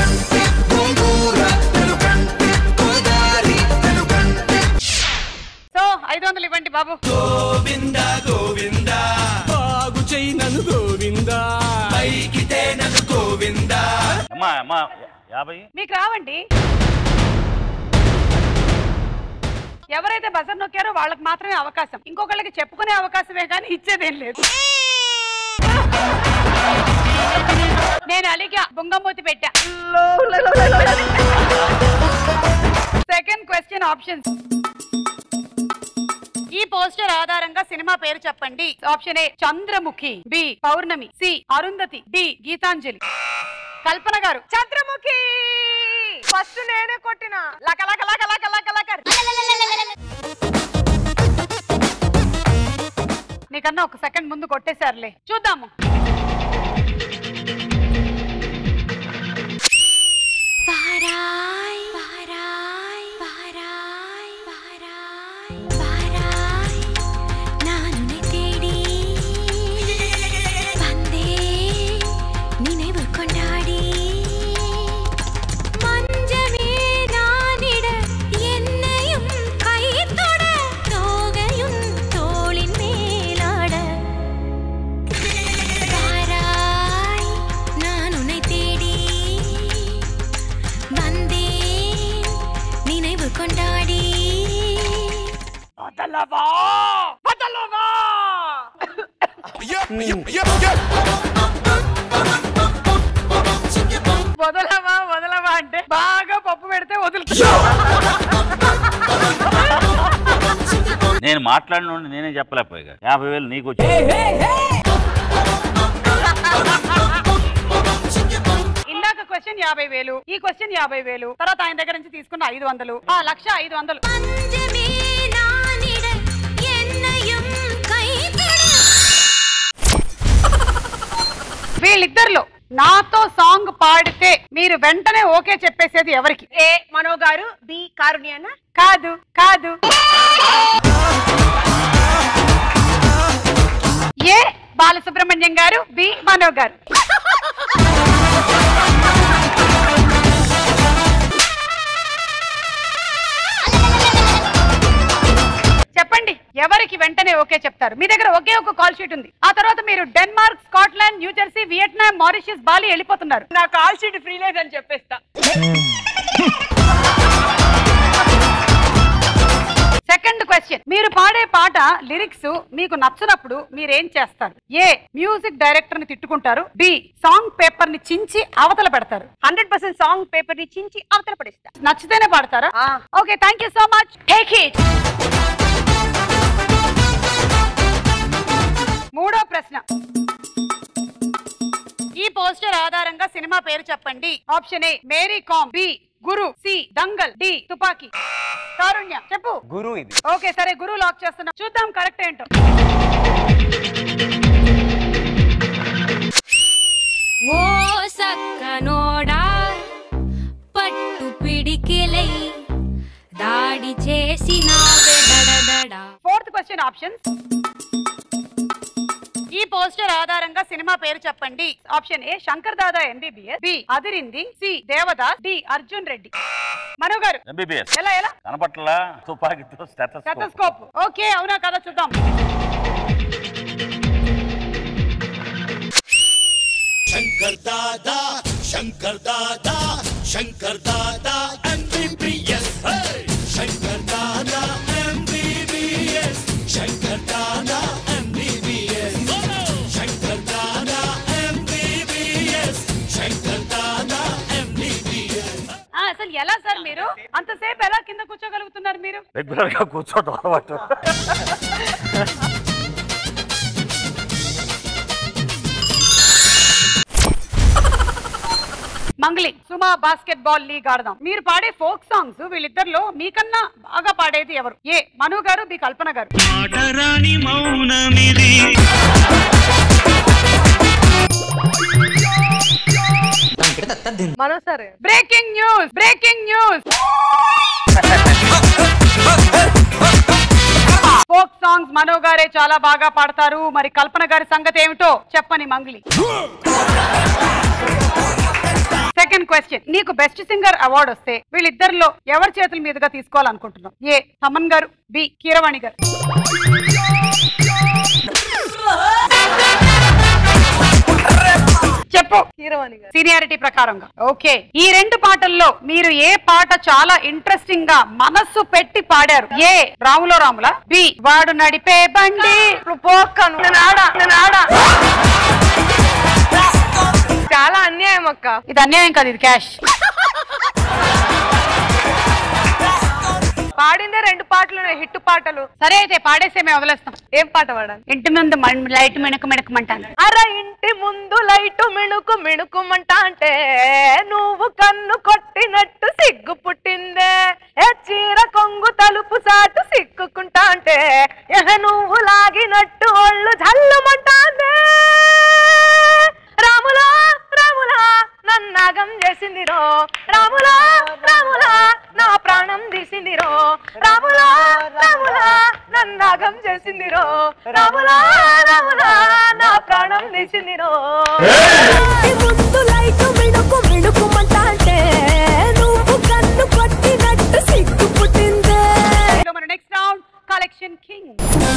So ఐదు వందలు ఇవ్వండి బాబు. గోవింద గోవింద బాగు చెయ్యి నన్ను గోవింద, పైకితే నన్ను గోవింద. అమ్మా అమ్మా యాభై మీకు రావండి. ఎవరైతే బజర్ నొక్కారో వాళ్ళకి మాత్రమే అవకాశం, ఇంకొకళ్ళకి చెప్పుకునే అవకాశమే కానీ ఇచ్చేదేం లేదు. నేను అలిగా బొంగమూతి పెట్టా. Second question options. ఈ పోస్టర్ ఆధారంగా సినిమా పేరు చెప్పండి. Option A Chandramukhi, B Pournami, C Arundhati, D Geethanjali. Kalpana garu. Chandramukhi. First నేనే కొట్టిన. లక లక లక లక లక లక. నీకన్నా ఒక సెకండ్ ముందు కొట్టేశారులే, చూద్దాము. Barai, barai, barai, barai, barai. Nanune tedi, vande, ninevu kondadi. Manjame naanida, ennayum kai thoda, thogayum tholin melada. Barai, nanune tedi. கொண்டாடி వదలవా వదలవా అంటే బాగా పప్పు పెడితే వదులుతా. నేను మాట్లాడిన నేనే చెప్పలేకపోయా. యాభై వేలు నీకు వచ్చి ఇందాక క్వశ్చన్ యాభై వేలు, ఈ క్వశ్చన్ యాభై వేలు, తర్వాత ఆయన దగ్గర నుంచి తీసుకున్న ఐదు వందలు, ఆ లక్ష ఐదు వందలు. వీళ్ళిద్దరిలో నాతో సాంగ్ పాడితే మీరు వెంటనే ఓకే చెప్పేసేది ఎవరికి? ఏ మనో గారు, బి కారుణ్యాన. కాదు కాదు. ఏ బాలసుబ్రహ్మణ్యం గారు, బి మనో గారు. చెప్పండి ఎవరికి వెంటనే ఓకే చెప్తారు? మీ దగ్గర ఒకే ఒక కాల్ షీట్ ఉంది. ఆ తర్వాత మీరు Denmark, Scotland, New Jersey, Vietnam, Mauritius, Bali వెళ్ళిపోతున్నారు. నా కాల్ షీట్ ఫ్రీ లేదని చెప్పేస్తా. సెకండ్ క్వశ్చన్, మీరు పాడే పాట లిరిక్స్ మీకు నచ్చినప్పుడు మీరేం చేస్తారు? ఏ మ్యూజిక్ డైరెక్టర్ ని తిట్టుకుంటారు, బి సాంగ్ పేపర్ ని చించి అవతల పెడతారు. హండ్రెడ్ పర్సెంట్ సాంగ్ పేపర్ ని చించి అవతల పడేస్తా. నచ్చితేనే పాడతారా? Okay, thank you so much. Take it. మూడో ప్రశ్న, ఈ పోస్టర్ ఆధారంగా సినిమా పేరు చెప్పండి. Option A Mary Kom, B Guru, C Dangal, D Thupaki. Karunya చెప్పు. గురు. ఇది ఓకే సరే, గురు లాక్ చేస్తున్నా. చూద్దాం కరెక్ట్ ఏంటో. ఓ సక్కనోడా పట్టు పిడికిలై దాడి చేసిన ఫోర్త్ క్వశ్చన్ ఆప్షన్స్. ఈ పోస్టర్ ఆధారంగా సినిమా పేరు చెప్పండి. Option A Shankar Dada MBBS, B Adirindi, C Devdas, D Arjun Reddy. Mano garu MBBS. ఎలా ఎలా కనపట్లా? తుపాకీతో స్టెథోస్కోప్. ఓకే అవునా కదా చూద్దాం. Shankar Dada Shankar Dada Shankar Dada MBBS. Shankar Dada MBBS. Shankar Dada MBBS. Shankar Dada MBBS. Shankar Dada MBBS. అసలు ఎలా సార్ మీరు అంతసేపు ఎలా కింద కూర్చోగలుగుతున్నారు? మీరు రెగ్యులర్ గా కూర్చోవడం అలవాటు. Mangli Suma basketball league ఆడదాం. మీరు పాడే ఫోక్ సాంగ్స్ వీళ్ళిద్దరిలో మీకన్నా బాగా పాడేది ఎవరు? ఏ మను గారు, B Kalpana garu. Mano sir. Breaking news breaking news folk songs Mano గారే చాలా బాగా పాడతారు. మరి కల్పన గారి సంగతి ఏమిటో చెప్పని మంగళి. సెకండ్ క్వశ్చన్, నీకు బెస్ట్ సింగర్ అవార్డు వస్తే వీళ్ళిద్దరిలో ఎవరి చేతుల మీదుగా తీసుకోవాలనుకుంటున్నాం? ఏ తమన్ గారు, బి కీరవాణి గారు. చెప్పు. కీరవాణి గారు. సీనియారిటీ ప్రకారంగా. ఓకే, ఈ రెండు పాటల్లో మీరు ఏ పాట చాలా ఇంట్రెస్టింగ్ గా మనస్సు పెట్టి పాడారు? ఏ రాములో రాముల, బి వాడు నడిపే బండి. చాలా అన్యాయం అక్క. ఇది అన్యాయం కాదు, ఇది క్యాష్. పాడిందే రెండు పాటలు, హిట్ పాటలు. సరే అయితే పాడేసే మేము వదిలేస్తాం. ఏం పాట పాడాలి? ఇంటి ముందు లైట్ మిణుకు మిణుకుమంటాను. అర ఇంటి ముందు లైటు మిణుకు మిణుకుమంట అంటే నువ్వు కన్ను కొట్టినట్టు సిగ్గు పుట్టిందే. ఏ చీర కొంగు తలుపు సాటు సిక్కుకుంటా అంటే నువ్వు లాగినట్టు ఒళ్ళు జల్లుమంటాందే. రాములా రాములా నన్నాగం చేసిందిరో, రాములా రాములా నా ప్రాణం తీసిందిరో, రాములా రాములా నన్నాగం చేసిందిరో, రాములా రాములా నా ప్రాణం తీసిందిరో. లైటు మిడుకు మిడుకుమంట అంటే నువ్వు కన్ను కొట్టినట్టు సిగ్గు పుట్టిందే. మన నెక్స్ట్ రౌండ్ కలెక్షన్ కింగ్.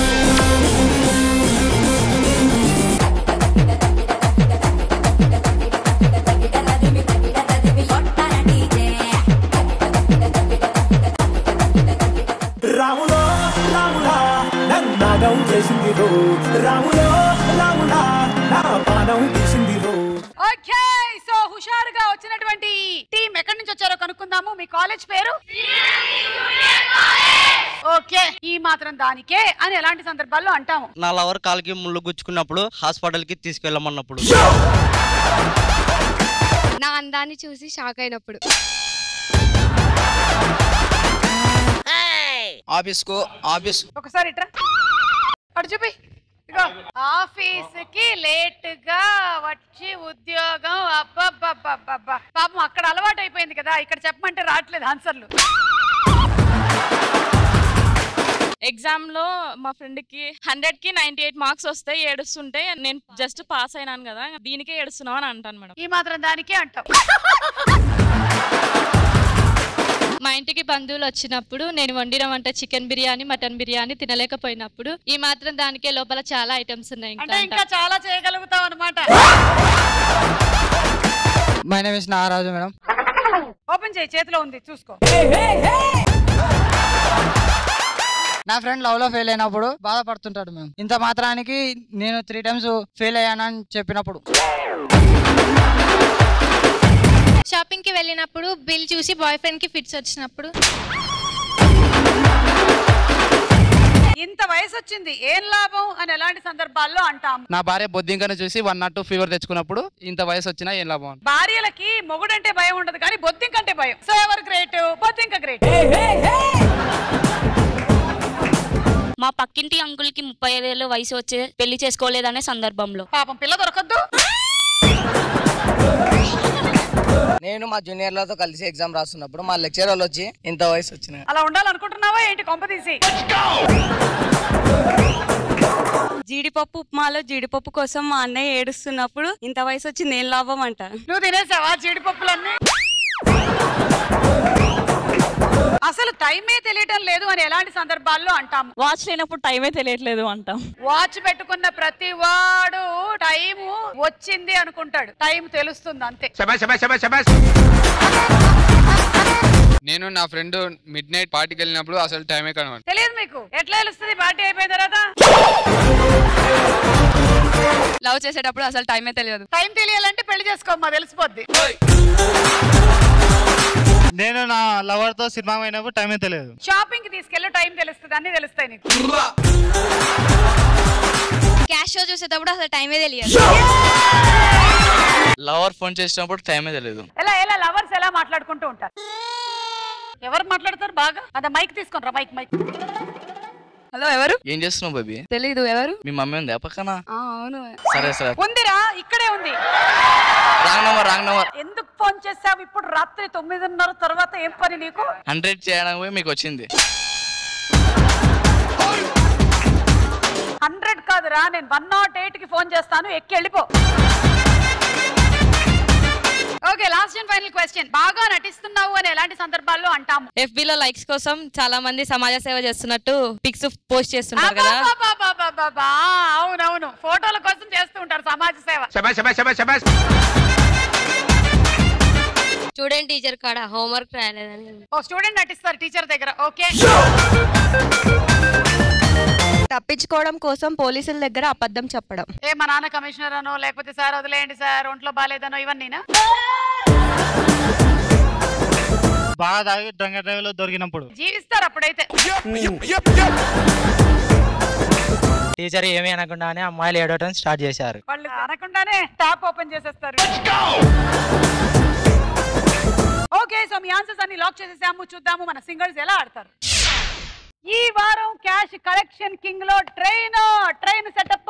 రాములో రాములా నన్నాగం చేసిందిరో, రాములో రాములా నా పానం తీసిందిరో. ఓకే, సో హుషారుగా వచ్చినటువంటి అడుగుతున్నాము మీ కాలేజ్ పేరు ఓకే ఈ మాత్రం దానికే అని ఎలాంటి సందర్భాల్లో అంటాము నా లవర్ కాలికి ముళ్ళు గుచ్చుకున్నప్పుడు హాస్పిటల్ కి తీసుకెళ్ళమన్నప్పుడు నా అందాన్ని చూసి షాక్ అయినప్పుడు ఆఫీస్ కు ఆఫీస్ ఒకసారి ఇట్రా అటు చూపి ఆఫీస్ కి లేట్ గా వచ్చి ఉద్యోగం అబ్బబ్బబ్బబ్బబ్బా పాపం అక్కడ అలవాటు అయిపోయింది కదా ఇక్కడ చెప్పమంటే రావట్లేదు ఆన్సర్లు ఎగ్జామ్ లో మా ఫ్రెండ్ కి హండ్రెడ్ కి నైన్టీ ఎయిట్ మార్క్స్ వస్తాయి ఏడుస్తుంటే నేను జస్ట్ పాస్ అయినాను కదా దీనికే ఏడుస్తున్నావు అని అంటాను మేడం ఈ మాత్రం దానికే అంటావు మా ఇంటికి బంధువులు వచ్చినప్పుడు నేను వండిన వంట చికెన్ బిర్యానీ మటన్ బిర్యానీ తినలేకపోయినప్పుడు ఈ మాత్రం దానికే లోపల చాలా ఐటమ్స్ ఉన్నాయి అంటే ఇంకా చాలా చేయగలుగుతావు అన్నమాట my name is Nagaraju madam open చేయి చేతిలో ఉంది చూసుకో నా ఫ్రెండ్ లవ్ లో ఫెయిల్ అయినప్పుడు బాధపడుతుంటాడు మేము ఇంత మాత్రానికి నేను త్రీ టైమ్స్ ఫెయిల్ అయ్యానని చెప్పినప్పుడు షాపింగ్ కి వెళ్ళినప్పుడు బిల్ చూసి బాయ్ ఫ్రెండ్ కి ఫిట్స్ వచ్చినప్పుడు ఇంత వయసు వచ్చింది ఏం లాభం అని ఎలాంటి సందర్భాల్లో అంటాం నా భార్య బొద్దింకను చూసి వన్ నాట్ టూ ఫీవర్ తెచ్చుకున్నప్పుడు ఇంత వయసు వచ్చినా ఏం లాభం భార్యలకి మొగుడంటే భయం ఉండదు కానీ బొద్దింకంటే భయం సో ఎవరు గ్రేట్ బొద్దింక గ్రేట్ మా పక్కింటి అంకుల్ కి ముప్పై ఐదేళ్ళు వయసు వచ్చే పెళ్లి చేసుకోలేదనే సందర్భంలో పాపం పిల్ల దొరకద్దు నేను మా జూనియర్లతో కలిసి ఎగ్జామ్ రాస్తున్నప్పుడు మా లెక్చర్ వాళ్ళు వచ్చి ఇంత వయసు వచ్చిన అలా ఉండాలనుకుంటున్నావా ఏంటి కొంపదీసి జీడిపప్పు ఉప్మాలో జీడిపప్పు కోసం మా అన్నయ్య ఏడుస్తున్నప్పుడు ఇంత వయసు వచ్చింది ఏం లాభం అంట నువ్వు తినేసావా జీడిపప్పులన్నీ అసలు టైమే తెలియటం లేదు అని ఎలాంటి సందర్భాల్లో అంటాం వాచ్ లేనప్పుడు టైమే తెలియట్లేదు అంటాం వాచ్ పెట్టుకున్న ప్రతి వాడు టైం వచ్చింది అనుకుంటాడు టైం తెలుస్తుంది అంతే నేను నా ఫ్రెండ్ మిడ్ నైట్ పార్టీకి వెళ్ళినప్పుడు అసలు టైమే కనబడదు తెలియదు మీకు ఎట్లా తెలుస్తుంది పార్టీ అయిపోయిన తర్వాత లవ్ చేసేటప్పుడు అసలు టైమే తెలియదు టైం తెలియాలంటే పెళ్లి చేసుకోమ్మా తెలిసిపోద్ది నేను నా లవర్ తో సినిమా అయినప్పుడు టైమే తెలియదు షాపింగ్ కి తీసుకెళ్ళి టైం తెలుస్తుంది అన్ని తెలుస్తాయి నీకు క్యాష్ షో చూసేటప్పుడు అసలు టైమే తెలియదు లవర్ ఫోన్ చేసినప్పుడు టైమే తెలియదు ఎలా ఎలా లవర్స్ ఎలా మాట్లాడుకుంటూ ఉంటారు ఎవరు మాట్లాడతారు బాగా అదే మైక్ తీసుకుంటారా మైక్ మైక్ హలో ఎవరు ఏం చేస్తున్నావు బేబీ తెలీదు ఎవరు మీ మమ్మీ ఉంది పక్కన అవును సరే సరే ఉందిరా ఇక్కడే ఉంది రాంగ్ నంబర్ రాంగ్ నంబర్ ఎందుకు ఫోన్ చేసావు ఇప్పుడు రాత్రి తొమ్మిదిన్నర తర్వాత ఏం పని నీకు హండ్రెడ్ చేయడం మీకు వచ్చింది హండ్రెడ్ కాదురా నేను వన్ నాట్ ఎయిట్ కి ఫోన్ చేస్తాను ఎక్కి వెళ్ళిపో okay last and final question బాగా నటిస్తున్నావు అని ఎలాంటి సందర్భాల్లో అంటాము ఎఫ్బి లో లైక్స్ కోసం చాలా మంది సమాజ సేవ చేస్తున్నట్టు పిక్స్ పోస్ట్ చేస్తుంటారు కదా అబ్బబ్బబ్బబ్బబ్బా, అవునవును ఫోటోల కోసం చేస్తూ ఉంటారు సమాజ సేవ స్టూడెంట్ టీచర్ కాడ హోంవర్క్ రాయలేదని ఓ స్టూడెంట్ నటిస్తారు టీచర్ దగ్గర ఓకే తప్పించుకోవడం కోసం పోలీసుల దగ్గర అబద్ధం చెప్పడం ఏ మా నాన్న కమిషనర్ అనో లేకపోతే సార్ వదిలేయండి సార్ ఒంట్లో బాగాలేదనో ఇవన్నీనా బాగా తాగి డ్రంక్ డ్రైవ్ లో దొరికినప్పుడు జీవిస్తారు అప్పుడైతే టీచర్ ఏమీ అనకుండానే అమ్మాయిలు ఏడవటం స్టార్ట్ చేశారు వాళ్ళు అనకుండానే ట్యాప్ ఓపెన్ చేసేస్తారు ఓకే సో మీ ఆన్సర్స్ అన్ని లాక్ చేసేసాము చూద్దాము మన సింగర్స్ ఎలా ఆడతారు ఈ వారం క్యాష్ కలెక్షన్ కింగ్ లో ట్రైన్ ట్రైన్ సెటప్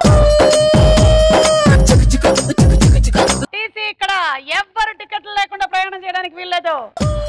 టీసీ ఇక్కడ ఎవ్వరు టికెట్లు లేకుండా ప్రయాణం చేయడానికి వీల్లేదు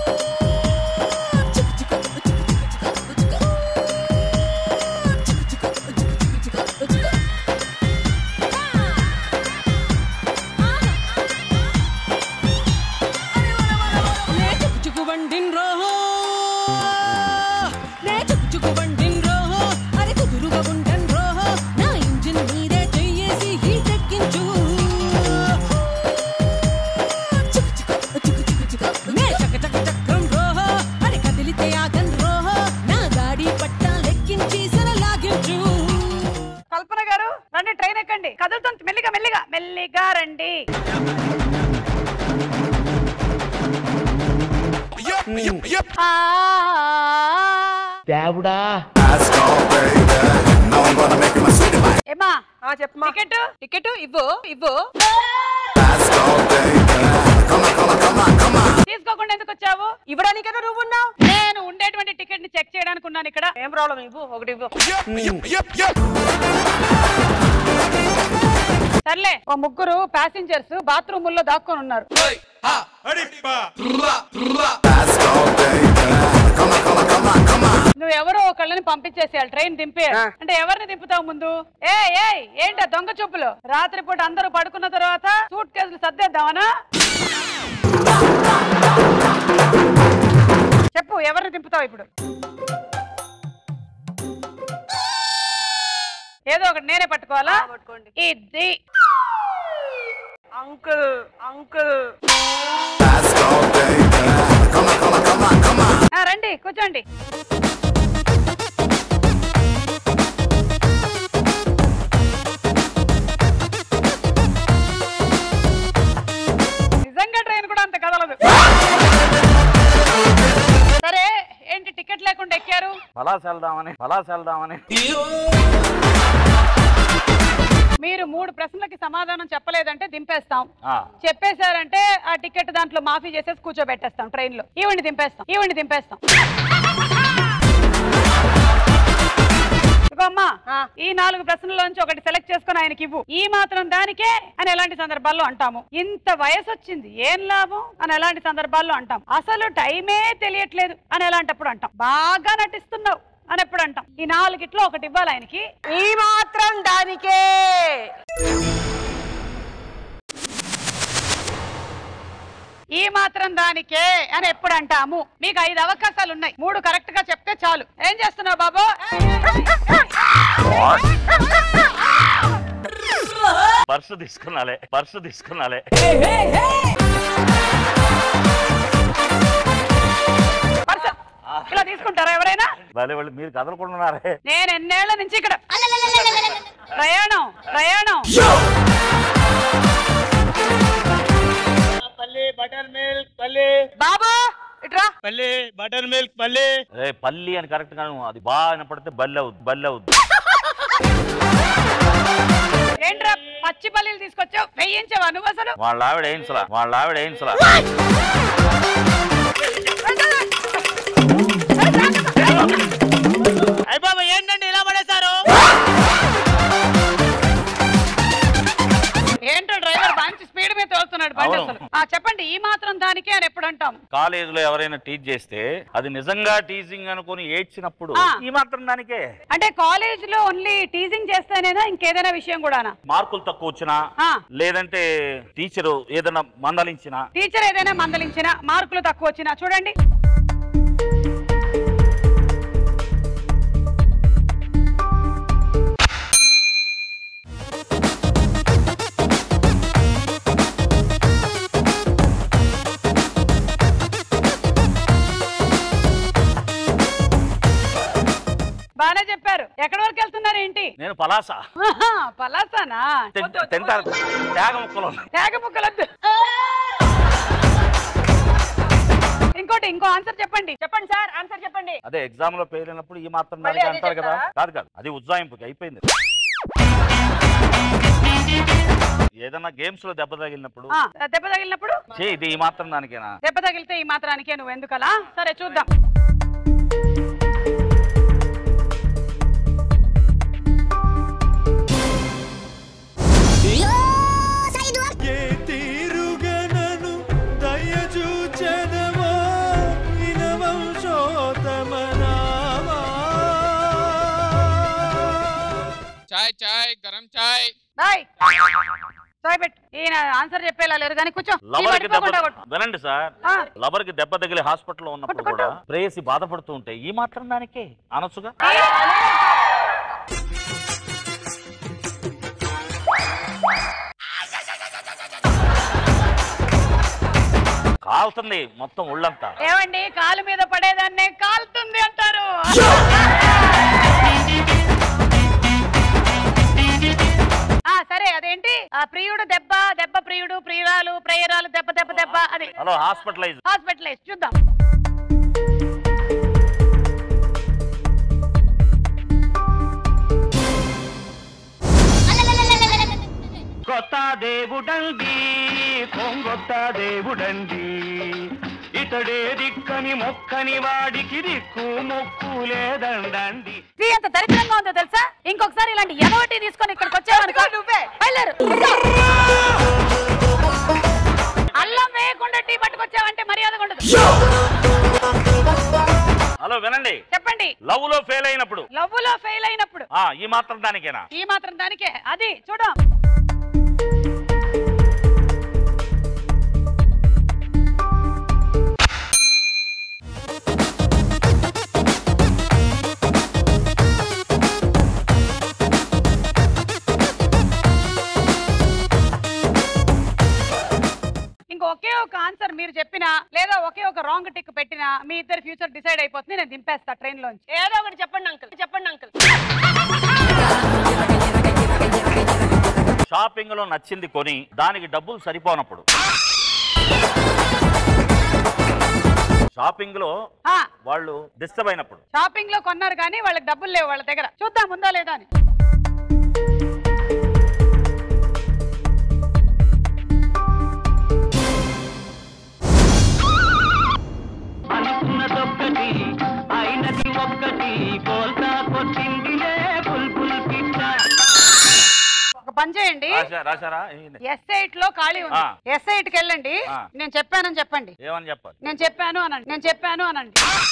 కల్పన గారు రండి ట్రైన్ ఎక్కండి కదులుతుంది మెల్లిగా మెల్లిగా మెల్లిగా రండి దేవుడా ఏమా చెప్పమా టికెట్ టికెట్ ఇవ్వు ఇవ్వు తీసుకోకుండా ఎందుకు వచ్చావు? ఇవ్వడానికైనా నువ్వు ఉన్నావు. నేను ఉండేటువంటి టికెట్ ని చెక్ చేయడానికి ఉన్నాను ఇక్కడ. ఏం ప్రాబ్లం? ఇవ్వు ఒకటి ఇవ్వు. సర్లే, ఓ ముగ్గురు ప్యాసింజర్స్ బాత్రూమ్ లో దాక్కొని ఉన్నారు. నువ్వు ఎవరో ఒకళ్ళని పంపించేసేయాలి, ట్రైన్ దింపేయాలి. అంటే ఎవరిని దింపుతావు ముందు? ఏ ఏ ఏంటా దొంగ చూపులు? రాత్రిపూట అందరూ పడుకున్న తర్వాత సూట్ కేసులు సర్దేద్దామనా? చెప్పు, ఎవరిని దింపుతావు ఇప్పుడు? ఏదో ఒకటి నేనే పట్టుకోవాలా? పట్టుకోండి. ఇది అంకుల్ అంకుల్ రండి, కూర్చోండి. నిజంగా ట్రైన్ కూడా అంత కదలదు. సరే, ఏంటి టికెట్ లేకుండా ఎక్కారు? పలాస వెళ్దామని పలాస వెళ్దామని మీరు మూడు ప్రశ్నలకి సమాధానం చెప్పలేదంటే దింపేస్తాం. చెప్పేశారంటే ఆ టికెట్ దాంట్లో మాఫీ చేసేసి కూర్చోబెట్టేస్తాం ట్రైన్ లో. ఈవెంట్ దింపేస్తాం ఈవెంట్ దింపేస్తాం అమ్మా, ఈ నాలుగు ప్రశ్నల్లోంచి ఒకటి సెలెక్ట్ చేసుకుని ఆయనకి ఇవ్వు. ఈ మాత్రం దానికే అని ఎలాంటి సందర్భాల్లో అంటాము? ఇంత వయసు వచ్చింది ఏం లాభం అని ఎలాంటి సందర్భాల్లో అంటాం? అసలు టైమే తెలియట్లేదు అని ఎలాంటప్పుడు అంటాం? బాగా నటిస్తున్నావు అని ఎప్పుడు అంటాం? ఈ నాలుగిట్లో ఒకటి ఇవ్వాలి ఆయనకి. ఈ మాత్రం దానికే ఈ మాత్రం దానికే అని ఎప్పుడు అంటాము? మీకు ఐదు అవకాశాలు ఉన్నాయి, మూడు కరెక్ట్ గా చెప్తే చాలు. ఏం చేస్తున్నావు బాబు? పర్సు తీసుకున్నాలే పర్సు తీసుకున్నాలే ఇలా తీసుకుంటారా ఎవరైనా? వాళ్ళు మీరు కదలకుంటున్నారే. నేను ఎన్నేళ్ల నుంచి ఇక్కడ ప్రయాణం ప్రయాణం బటర్ మిల్క్ పల్లి బాబు ఇట్రా. పల్లి బటర్ మిల్క్ పల్లి. పల్లి అని కరెక్ట్ గా అది బాగా వినపడితే బల్లి అవుద్ది బల్లి అవుద్ది. ఏంట్రా పచ్చి పల్లీలు తీసుకొచ్చావు? వేయించావా నువ్వు అసలు? వాళ్ళ ఆవిడ వేయించలా వాళ్ళ ఆవిడ వేయించలా అయ్య బాబా ఏంటండి ఇలా పడేశారు? ఏంటో డ్రైవర్ మంచి స్పీడ్ మీద తోలుతున్నాడు బండి అసలు. చెప్పండి, ఈ మాత్రం దానికే అని ఎప్పుడు అంటాం? కాలేజ్ లో ఎవరైనా టీచ్ చేస్తే అది నిజంగా టీచింగ్ అనుకుని ఏడ్చినప్పుడు ఈ మాత్రం దానికే. అంటే కాలేజ్ లో ఓన్లీ టీచింగ్ చేస్తేనేనా ఇంకేదైనా విషయం కూడానా? మార్కులు తక్కువ వచ్చినా లేదంటే టీచరు ఏదైనా మందలించినా టీచర్ ఏదైనా మందలించినా మార్కులు తక్కువ వచ్చినా చూడండి. బాగా చెప్పారు. ఎక్కడి వరకు వెళ్తున్నారు ఏంటి? నేను పలాస. పలాసానా? తింటారు తేగ ముక్కలు తేగ ముక్కలొద్దు. ఇంకోటి ఇంకో ఆన్సర్ చెప్పండి. చెప్పండి సార్, ఆన్సర్ చెప్పండి. అదే ఎగ్జామ్ లో ఫెయిల్ అయినప్పుడు ఈ మాత్రం దానికి అంటారు కదా. కాదు కాదు అది ఉజ్జాయింపుకి అయిపోయింది. ఏదన్నా గేమ్స్ లో దెబ్బ తగిలినప్పుడు దెబ్బ తగిలినప్పుడు ఇది ఈ మాత్రం దానికేనా? దెబ్బ తగిలితే ఈ మాత్రానికే నువ్వు ఎందుకలా? సరే చూద్దాం. చాయ్ చాయ్ గరం చాయ్ బాయ్ చాయ్ పెట్టు. ఈయన ఆన్సర్ చెప్పేలా లేరు కానీ కూర్చో. లవర్కి దెబ్బ వినండి సార్, లవర్కి దెబ్బ తగిలి హాస్పిటల్లో ఉన్నప్పుడు కూడా ప్రేయసి బాధపడుతూ ఉంటాయి ఈ మాత్రం దానికే అనొచ్చుగా. కాలుతుంది మొత్తం ఒళ్ళంతా. ఏమండి కాలు మీద పడేదాన్నే కాలుతుంది అంటారు. సరే అదేంటి ప్రియుడు దెబ్బ దెబ్బ ప్రియుడు ప్రియురాలు ప్రేయరాలు దెబ్బ దెబ్బ దెబ్బ అది హలో హాస్పిటలైజ్ హాస్పిటలైజ్ చూద్దాం. కొత్త దేవుడండి కొంగొత్త దేవుడండి ఇతడే దిక్కని మొక్కని వాడికి దిక్కు మొక్కు లేదండి. ఇది ఎంత దరిద్రంగా ఉందో తెలుసా? ఇంకొకసారి ఇలాంటి ఎదవటి తీసుకొని ఇక్కడికి వచ్చావనుకో నువ్వే బయలుదేరు. అల్లం వేయకుండా టీ పట్టుకొచ్చావంటే మర్యాదగా ఉండదు. హలో వినండి, చెప్పండి. లవ్ లో ఫెయిల్ అయినప్పుడు లవ్ లో ఫెయిల్ అయినప్పుడు ఆ ఈ మాత్రం దానికేనా? ఈ మాత్రం దానికే. అది చూడు. ఒకే ఒక ఆన్సర్ మీరు చెప్పినా లేదా ఒకే ఒక రాంగ్ టిక్ పెట్టినా మీ ఇద్దరు ఫ్యూచర్ డిసైడ్ అయిపోతుంది. నేను దింపేస్తా ట్రైన్ లోంచి. ఏదో ఒకటి చెప్పండి అంకుల్, చెప్పండి అంకుల్. షాపింగ్ లో నచ్చింది కొని దానికి డబ్బులు సరిపోనప్పుడు, షాపింగ్ లో వాళ్ళు డిస్టర్బ్ అయినప్పుడు. షాపింగ్ లో కొన్నారు కానీ వాళ్ళకి డబ్బులు లేవు వాళ్ళ దగ్గర. చూద్దాం ఉందా లేదా అని. అనుకున్నదొక్కటి అయినది ఒక్కటి కోల్తా కొట్టిందిలే బుల్బుల్ పిట్ట. ఒక పని చేయండి, రాశారా? ఎస్ ఎయిట్ లో ఖాళీ ఉంది, ఎస్ ఎయిట్ కి వెళ్ళండి. నేను చెప్పానని చెప్పండి. ఏమని చెప్పాలి? నేను చెప్పాను అనండి. నేను చెప్పాను అనండి.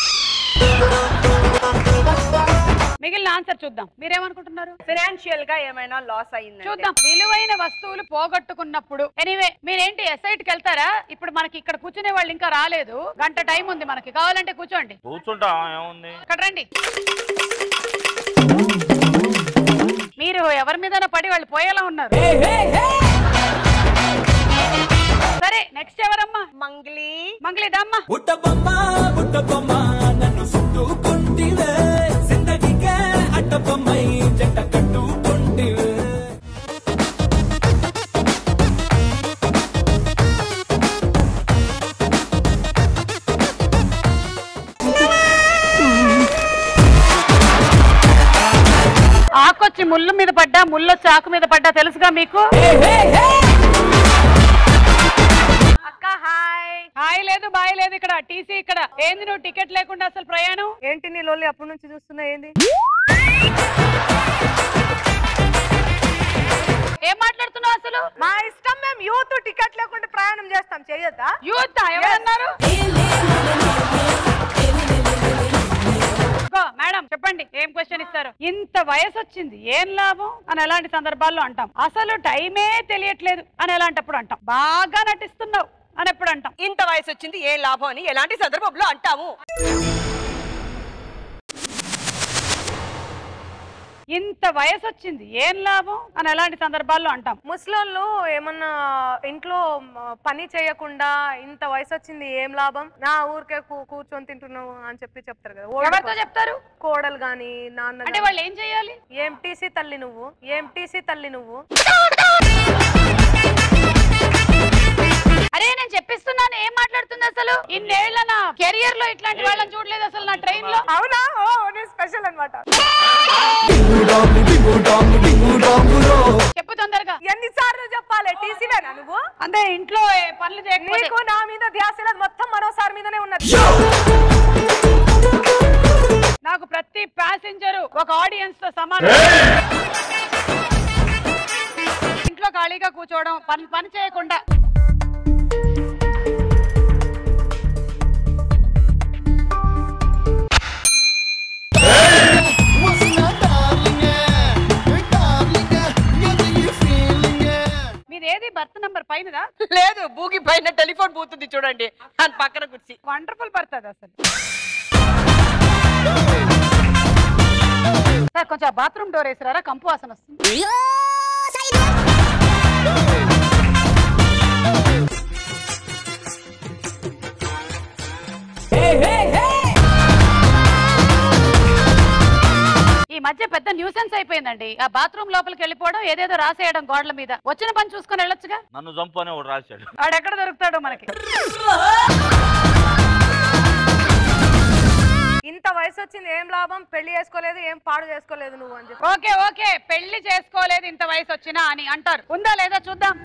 మిగిలిన ఆన్సర్ చూద్దాం. మీరేమనుకుంటున్నారు? ఫైనాన్షియల్ గా ఏమైనా లాస్ అయ్యింది చూద్దాం. విలువైన వస్తువులు పోగొట్టుకున్నప్పుడు. ఎనీవే మీరేంటి ఎస్ఐట్ కి వెళ్తారా? ఇప్పుడు మనకి ఇక్కడ కూర్చునే వాళ్ళు ఇంకా రాలేదు. గంట టైం ఉంది మనకి. కావాలంటే కూర్చోండి. కూర్చుంటాం, ఏముంది. ఇక్కడ రండి. మీరు ఎవరి మీద పడి వాళ్ళు పోయేలా ఉన్నారు. సరే నెక్స్ట్ ఎవరమ్మా? మంగ్లీ. మంగ్లీ దమ్మా. బుట్టబొమ్మ బుట్టబొమ్మ నన్ను చుట్టుకుంటివే జిందగీకే అడ్డబొమ్మై జంట కట్టుకుంటివే. ఆకొచ్చి ముళ్ళు మీద పడ్డా, ముళ్ళొచ్చి ఆకు మీద పడ్డా తెలుసుగా మీకు. అక్క హాయ్. హాయ్ లేదు బాయ్ లేదు ఇక్కడ. టీసీ ఇక్కడ. ఏంది నువ్వు టికెట్ లేకుండా అసలు ప్రయాణం ఏంటి? నీ లోలి అప్పటి నుంచి చూస్తున్నా. ఏంది ఏం మాట్లాడుతున్నావు అసలు? మా ఇష్టం, మేము యూత్ టికెట్ లేకుండా ప్రయాణం చేస్తాం. చేయొద్దా? యూత్ ఎవరన్నారు? మేడం చెప్పండి, ఏం క్వశ్చన్ ఇస్తారు? ఇంత వయసు వచ్చింది ఏం లాభం అని ఎలాంటి సందర్భాల్లో అంటాం? అసలు టైమే తెలియట్లేదు అని ఎలాంటప్పుడు అంటాం? బాగా నటిస్తున్నావు అని ఎప్పుడు అంటాం? ఇంత వయసు వచ్చింది ఏం లాభం అని ఎలాంటి సందర్భంలో అంటాము? ఇంత వయసు వచ్చింది ఏం లాభం అని ఎలాంటి సందర్భాల్లో అంటాం? ముసలోళ్ళు ఏమన్నా ఇంట్లో పని చేయకుండా ఇంత వయసు వచ్చింది ఏం లాభం, నా ఊరికే కూర్చొని తింటున్నావు అని చెప్పి చెప్తారు కదా. ఎవరితో చెప్తారు? కోడలు గాని నాన్న. అంటే వాళ్ళు ఏం చేయాలి? ఏం టీసీ తల్లి నువ్వు, ఏం టీసీ తల్లి నువ్వు. అరే నేను చెప్పిస్తున్నాను, ఏం మాట్లాడుతుంది అసలు? ఇన్నేళ్ల నా కెరియర్ లో ఇట్లాంటి వాళ్ళని చూడలేదు అసలు నా ట్రైన్ లో. అవునా? ఓ నేను స్పెషల్ అన్నమాట. చెప్పు తొందరగా. ఎన్నిసార్లు చెప్పాలి? టీసీవేనా నువ్వు? అంటే ఇంట్లో పనులు చేయకపోతే నీకు నా మీద ధ్యాస లేదు, మొత్తం మరోసారి మీదనే ఉన్నది. నాకు ప్రతి ప్యాసింజర్ ఒక ఆడియన్స్ తో సమానం. ఇంట్లో ఖాళీగా కూర్చోవడం, పని పని చేయకుండా. మీదేది బర్త్ నంబర్ పైనదా? లేదు, బూగి పైన టెలిఫోన్ బూత్ ఉంది చూడండి, దాని పక్కన కూర్చి. వండర్ఫుల్ బర్త్ అది అసలు. సార్ కొంచెం బాత్రూమ్ డోర్ వేసిరారా, కంపు వాసన వస్తుంది. ఈ మధ్య పెద్ద న్యూసెన్స్ అయిపోయిందండి. ఆ బాత్రూమ్ లోపలికి వెళ్ళిపోవడం, ఏదేదో రాసేయడం గోడల మీద. వచ్చిన పని చూసుకొని వెళ్ళొచ్చుగా. నన్ను చంపు అని ఒకటి రాశాడు. వాడు ఎక్కడ దొరుకుతాడు మనకి? ఇంత వయసు వచ్చింది ఏం లాభం, పెళ్లి చేసుకోలేదు, ఏం పాడు చేసుకోలేదు నువ్వు అని చెప్పి. ఓకే ఓకే పెళ్లి చేసుకోలేదు ఇంత వయసు వచ్చినా అని అంటారు. ఉందా లేదా చూద్దాం.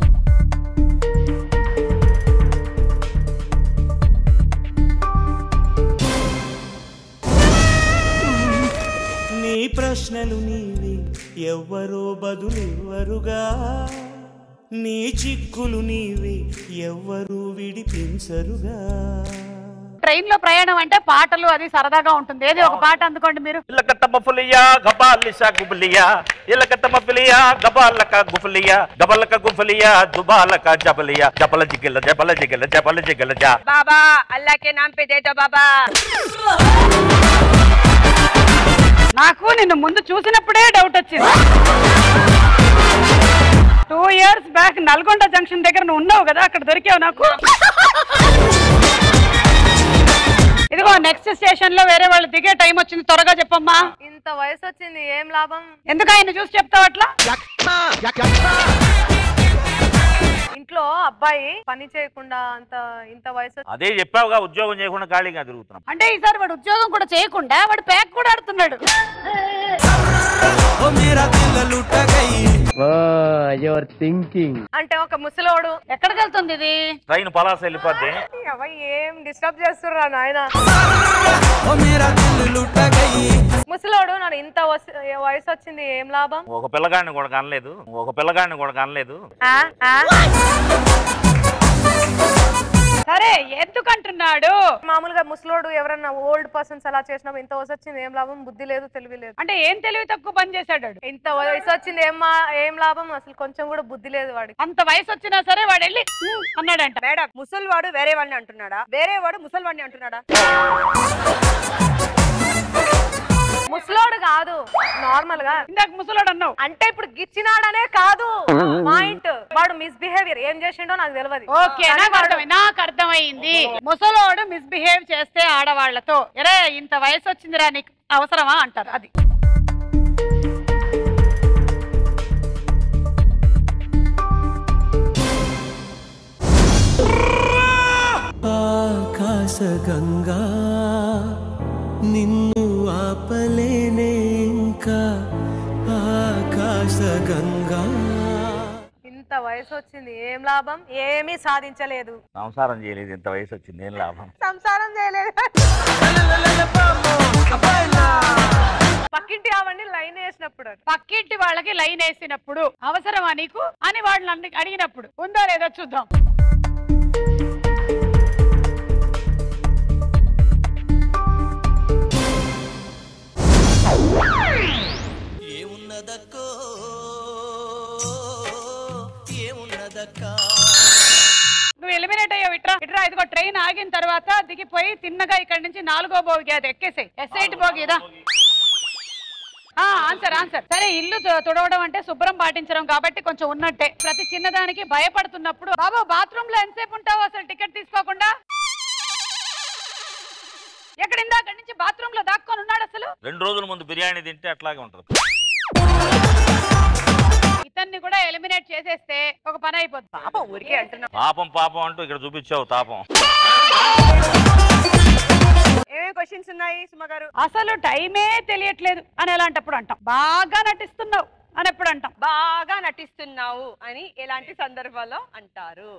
నీ ప్రశ్నలు నీవి ఎవ్వరో బదులెవ్వరుగా, నీ చిక్కులు నీవి ఎవ్వరూ విడిపించరుగా. ట్రైన్ లో ప్రయాణం అంటే పాటలు అది సరదాగా ఉంటుంది. ఏది ఒక పాట అందుకోండి మీరు. ఇలకతమ ఫులియా గబాలిసా గుబలియా ఇలకతమ ఫులియా గబాలక గుఫలియా గబలక గుఫలియా దుబాలక జబలియా జబల జిగల జబల జిగల జబల జిగల జా. బాబా అల్లా కే నామ్ పే దే దో బాబా. నాకు నిన్ను ముందు చూసినప్పుడే డౌట్ వచ్చింది. Two years back Nalgonda junction దగ్గర నువ్వు ఉన్నావు కదా, అక్కడ దొరికావు నాకు. ఇదిగో నెక్స్ట్ స్టేషన్ లో వేరే వాళ్ళు దిగే టైం వచ్చింది, త్వరగా చెప్పమ్మా. ఇంత వయసు వచ్చింది ఏం లాభం. ఎందుకు ఆయన చూసి చెప్తావు అట్లా? ఇంట్లో అబ్బాయి పని చేయకుండా అంత ఇంత వయసు. అదే చెప్పావుగా, ఉద్యోగం చేయకుండా ఖాళీగా తిరుగుతున్నాం అంటే ఈసారి వాడు ఉద్యోగం కూడా చేయకుండా వాడు ప్యాక్ కూడా ఆడుతున్నాడు. అంటే ఒక ముసలోడు ఎక్కడికి వెళ్తుంది ఇది? ట్రైన్ పలాస వెళ్ళిపోద్ది. ఏం డిస్టర్బ్ చేస్తుర్రా నాయన. ముసలోడు నాకు ఇంత వయసు వచ్చింది ఏం లాభం. ఒక పిల్లగాడిని కూడా కనలేదు, ఒక పిల్లగాడిని కూడా కనలేదు. సరే ఎందుకంటున్నాడు? మామూలుగా ముసలోడు ఎవరన్నా ఓల్డ్ పర్సన్స్ అలా చేసినప్పుడు ఇంత వయసు వచ్చింది ఏం లాభం, బుద్ధి లేదు తెలివి లేదు. అంటే ఏం తెలివి తక్కువ పని చేశాడు? ఇంత వయసు వచ్చింది ఏం ఏం లాభం, అసలు కొంచెం కూడా బుద్ధి లేదు వాడికి. అంత వయసు వచ్చినా సరే వాడు వెళ్ళి అన్నాడంట. మేడం ముసలివాడు వేరే వాడిని అంటున్నాడా, వేరే వాడు ముసలివాడిని అంటున్నాడా? ముసలోడు కాదు, నార్మల్ గా. ఇందాక ముసలోడు అన్నావు అంటే ఇప్పుడు గిచ్చినాడనే కాదు పాయింట్. వాడు మిస్బిహేవియర్ ఏం చేసిండో నాకు తెలియదు. ఓకే నాకు అర్థమైంది, నాకు అర్థమైంది. ముసలోడు మిస్బిహేవ్ చేస్తే ఆడవాళ్లతో ఎరే ఇంత వయసు వచ్చిందిరా నీకు అవసరమా అంటారు. అది ఆకాశ గంగా నిన్ను ఆపలేనే ఇంకా, ఆకాశ గంగా. ఇంత వయసు వచ్చింది ఏం లాభం, ఏమీ సాధించలేదు. సంసారం చేయలేదు, ఇంత వయసు వచ్చింది ఏం లాభం. సంసారం చేయలేదు. పక్కింటి అవన్నీ లైన్ వేసినప్పుడు, పక్కింటి వాళ్ళకి లైన్ వేసినప్పుడు అవసరమా నీకు అని వాళ్ళని అడిగినప్పుడు ఉందా లేదా చూద్దాం. ఏమున్నదక్కో ఏమున్నదక్కా. నువ్వు ఎలిమినేట్ అయ్యావు. ఇట్రా ఇట్రా ఇదిగో ట్రైన్ ఆగిన తర్వాత దిగిపోయి తిన్నగా ఇక్కడ నుంచి నాలుగో బోగి అది ఎక్కేసాయి. ఎస్ ఎయిట్ బోగి ఇదా. Answer answer. సరే ఇల్లు తుడవడం అంటే శుభ్రం పాటించడం కాబట్టి కొంచెం ఉన్నట్టే. ప్రతి చిన్నదానికి భయపడుతున్నప్పుడు బాబా బాత్రూమ్ లో ఎంతసేపు ఉంటావు అసలు టికెట్ తీసుకోకుండా? ఎక్కడ ఇందాక నుంచి బాత్రూమ్ లో దాక్కొని ఉన్నాడు అసలు. రెండు రోజుల ముందు బిర్యానీ తింటే అట్లాగే ఉంటుంది. ఇతన్ని కూడా ఎలిమినేట్ చేసేస్తే ఒక పని అయిపోతుంది. పాపం ఊరికే అంటున్నా. పాపం పాపం అంటూ ఇక్కడ చూపించావు తాపం. ఏమేమి క్వశ్చన్స్ ఉన్నాయి సుమ గారు? అసలు టైమే తెలియట్లేదు అని ఎలాంటప్పుడు అంటాం. బాగా నటిస్తున్నావు అని ఎప్పుడు అంటాం. బాగా నటిస్తున్నావు అని ఎలాంటి సందర్భాల్లో అంటారు?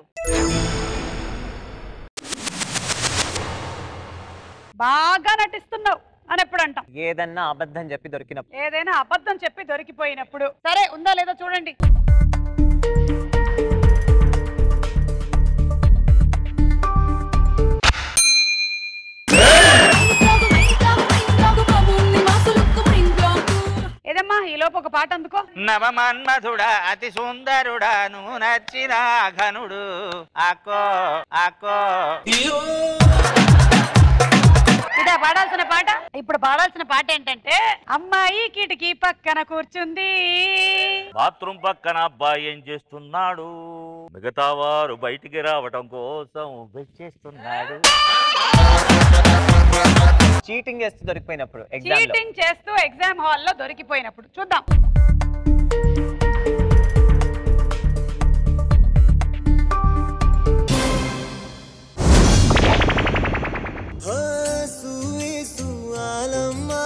బాగా నటిస్తున్నావు అని ఎప్పుడు అంటాం. ఏదన్నా అబద్ధం చెప్పి దొరికినప్పుడు. ఏదైనా అబద్ధం చెప్పి దొరికిపోయినప్పుడు. సరే ఉందా లేదా చూడండి. ఏదమ్మా ఈ లోపు ఒక పాట అందుకో. నవమన్మధుడా అతి సుందరుడా నువ్వు నచ్చిన ఘనుడు అక్కో అక్కో. ఇదా పాడాల్సిన పాట. ఇప్పుడు పాడాల్సిన పాట ఏంటంటే అమ్మాయి కిటికీ పక్కన కూర్చుంది, బాత్రూమ్ పక్కన అబ్బాయి ఏం చేస్తున్నాడు, మిగతా వారు బయటికి రావటం కోసం వెయిట్ చేస్తున్నాడు. చీటింగ్ చేస్తూ దొరికిపోయినప్పుడు. ఎగ్జామ్ చీటింగ్ చేస్తూ ఎగ్జామ్ హాల్లో దొరికిపోయినప్పుడు. చూద్దాం. సువి సువాలమ్మా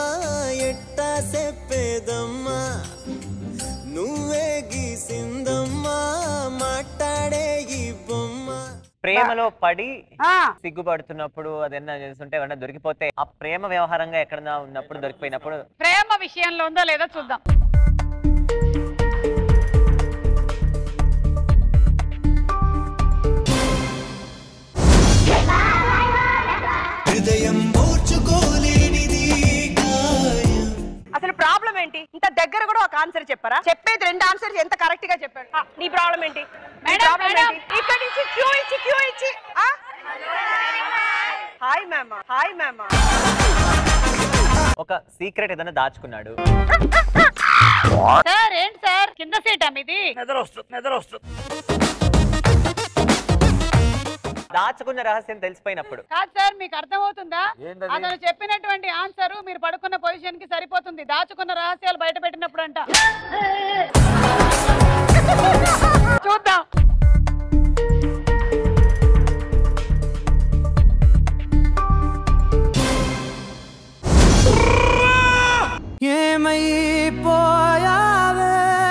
ప్రేమలో పడి సిగ్గుపడుతున్నప్పుడు అదన్నా చేస్తుంటే ఏమన్నా దొరికిపోతే ఆ ప్రేమ వ్యవహారంగా ఎక్కడన్నా ఉన్నప్పుడు దొరికిపోయినప్పుడు ప్రేమ విషయంలో ఉందో లేదో చూద్దాం. అసలు ప్రాబ్లం ఏంటి? ఇంత దగ్గర కూడా ఒక ఆన్సర్ చెప్పారా? చెప్పేది రెండు ఆన్సర్స్ ఎంత కరెక్ట్ గా చెప్పాడు. నీ ప్రాబ్లం ఏంటి? ఇక్కడ నుంచి క్యూ ఇచ్చి క్యూ ఇచ్చి హాయ్ మ్యామ్ హాయ్ మ్యామ్ ఒక సీక్రెట్ ఏదైనా దాచుకున్నాడు. సార్ ఏంటి సార్ కింద సీటా మీది? నిద్ర వస్తుంది నిద్ర వస్తుంది. దాచుకున్న రహస్యం తెలిసిపోయినప్పుడు. కాదు సార్ మీకు అర్థమవుతుందా? ఏంటది? అతను చెప్పినటువంటి ఆన్సర్ మీరు పడుకున్న పొజిషన్ కి సరిపోతుంది. దాచుకున్న రహస్యాలు బయట పెట్టినప్పుడు అంట. చూద్దాం. ఏమైపోయావే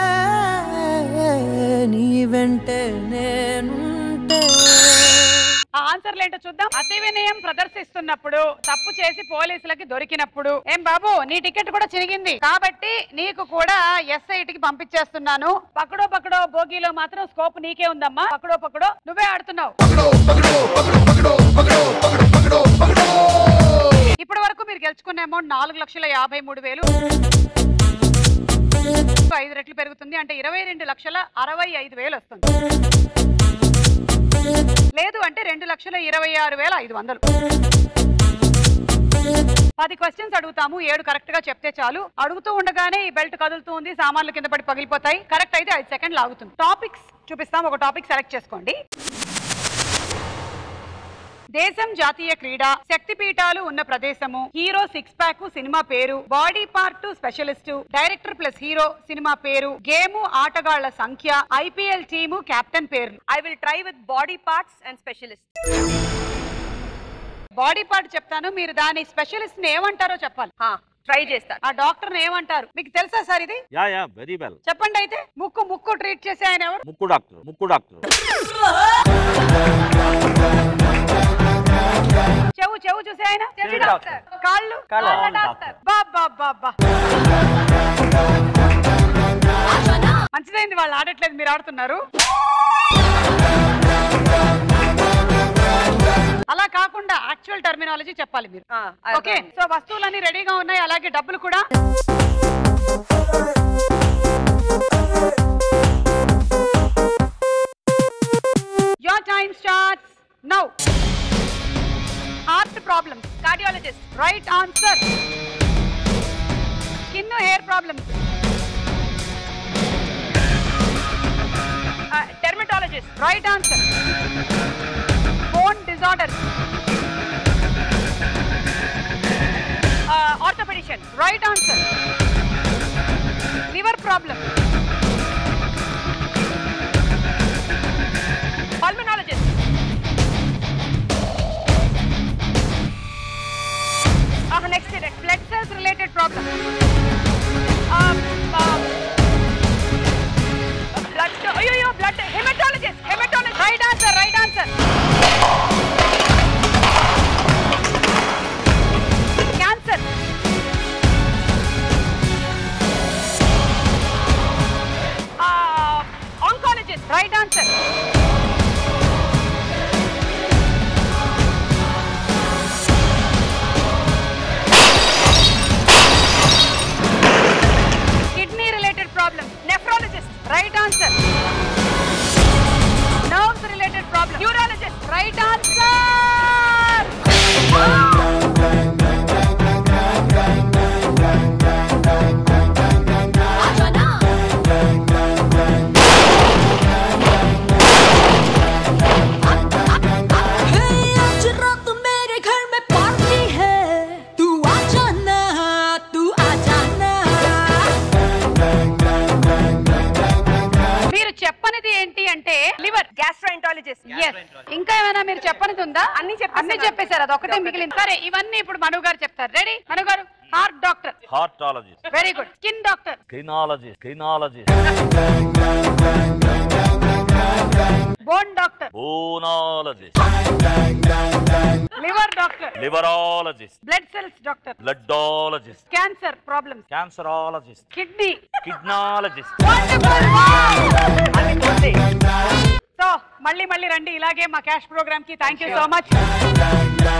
నీ వెంటే నేనుంటే. ఆ ఆన్సర్లు ఏంటో చూద్దాం. అతి వినయం ప్రదర్శిస్తున్నప్పుడు, తప్పు చేసి పోలీసులకి దొరికినప్పుడు. ఏం బాబు నీ టికెట్ కూడా చిరిగింది కాబట్టి నీకు కూడా ఎస్ఐటికి పంపించేస్తున్నాను. పక్కడో పక్కడో బోగిలో మాత్రం స్కోప్ నీకే ఉందమ్మా. పక్కడో పక్కడో నువ్వే ఆడుతున్నావు. ఇప్పటి వరకు మీరు గెలుచుకున్న అమౌంట్ నాలుగు లక్షల యాభై మూడు వేలు ఐదు రెట్లు పెరుగుతుంది. అంటే ఇరవై రెండు లక్షల అరవై ఐదు వేలు వస్తుంది. లేదు అంటే రెండు లక్షల ఇరవై ఆరు వేల ఐదు వందలు. పది క్వశ్చన్స్ అడుగుతాము. ఏడు కరెక్ట్ గా చెప్తే చాలు. అడుగుతూ ఉండగానే ఈ బెల్ట్ కదులుతూ ఉంది. సామాన్లు కింద పడి పగిలిపోతాయి. కరెక్ట్ అయితే ఐదు సెకండ్లు ఆగుతుంది. టాపిక్స్ చూపిస్తాం. ఒక టాపిక్ సెలెక్ట్ చేసుకోండి. దేశం, జాతీయ క్రీడ, శక్తిపీఠాలు ఉన్న ప్రదేశము, హీరో సిక్స్ ప్యాక్ సినిమా పేరు, body part specialist, director plus hero సినిమా పేరు, గేమ్ ఆటగాళ్ల సంఖ్య, ఐపీఎల్ టీము కెప్టెన్ పేరు. I will try with body parts and specialist. Body part చెప్తాను, మీరు దాని స్పెషలిస్ట్ ని ఏమంటారో చెప్పాలి. ట్రై చేస్తా. ఆ డాక్టర్ ఏమంటారు మీకు తెలుసా సార్? ఇది యా యా వెరీ వెల్. చెప్పండి అయితే. ముక్కు ముక్కు ట్రీట్ చేసే ఆయన ఎవరు? ముక్కు డాక్టర్. ముక్కు డాక్టర్. చెవు చెవు చూసే ఆయన చెవి డాక్టర్. కాళ్ళు కాళ్ళ డాక్టర్. బాబా బాబా మంచిదైంది. వాళ్ళు ఆడట్లేదు, మీరు ఆడుతున్నారు. అలా కాకుండా యాక్చువల్ టర్మినాలజీ చెప్పాలి మీరు. ఓకే, సో వస్తువులన్నీ రెడీగా ఉన్నాయి, అలాగే డబ్బులు కూడా. Your time starts now. Heart problems. Cardiologist. Right answer. Skin or hair problems. Uh, dermatologist. Right answer. Bone disorders. Uh, orthopedician. Right answer. Liver problem. Pulmonologist. Uh, next direct. Blood cells related problem. Um, um, blood. Oh, yo, yo, blood. Hematologist. Hematologist. Right answer. Right answer. Cancer. Uh, oncologist. Right answer. Kidney related problem. Nephrologist. Right answer. Nerves related problem. Neurologist. Right answer. आज रात मेरे घर में पार्टी है तू आ जाना तू आ जाना మీరు చెప్పనిది ఏంటి అంటే లివర్. గ్యాస్ట్రోఎంటాలజిస్ట్. Yes. ఇంకా ఏమైనా మీరు చెప్పనిది ఉందా? అన్ని అన్ని చెప్పేశారు, అది ఒకటే మిగిలింది. సరే ఇవన్నీ ఇప్పుడు మను గారు చెప్తారు. Ready? Manu garu. Heart doctor. Heartologist. Very good. Skin doctor. Crinologist. Crinologist. Bone doctor, bonologist, liver doctor, liverologist, blood cells doctor, bloodologist, cancer problems, cancerologist, kidney, kidnologist. So మళ్ళీ మళ్ళీ రండి ఇలాగే మా క్యాష్ ప్రోగ్రామ్ కి. Thank you so much.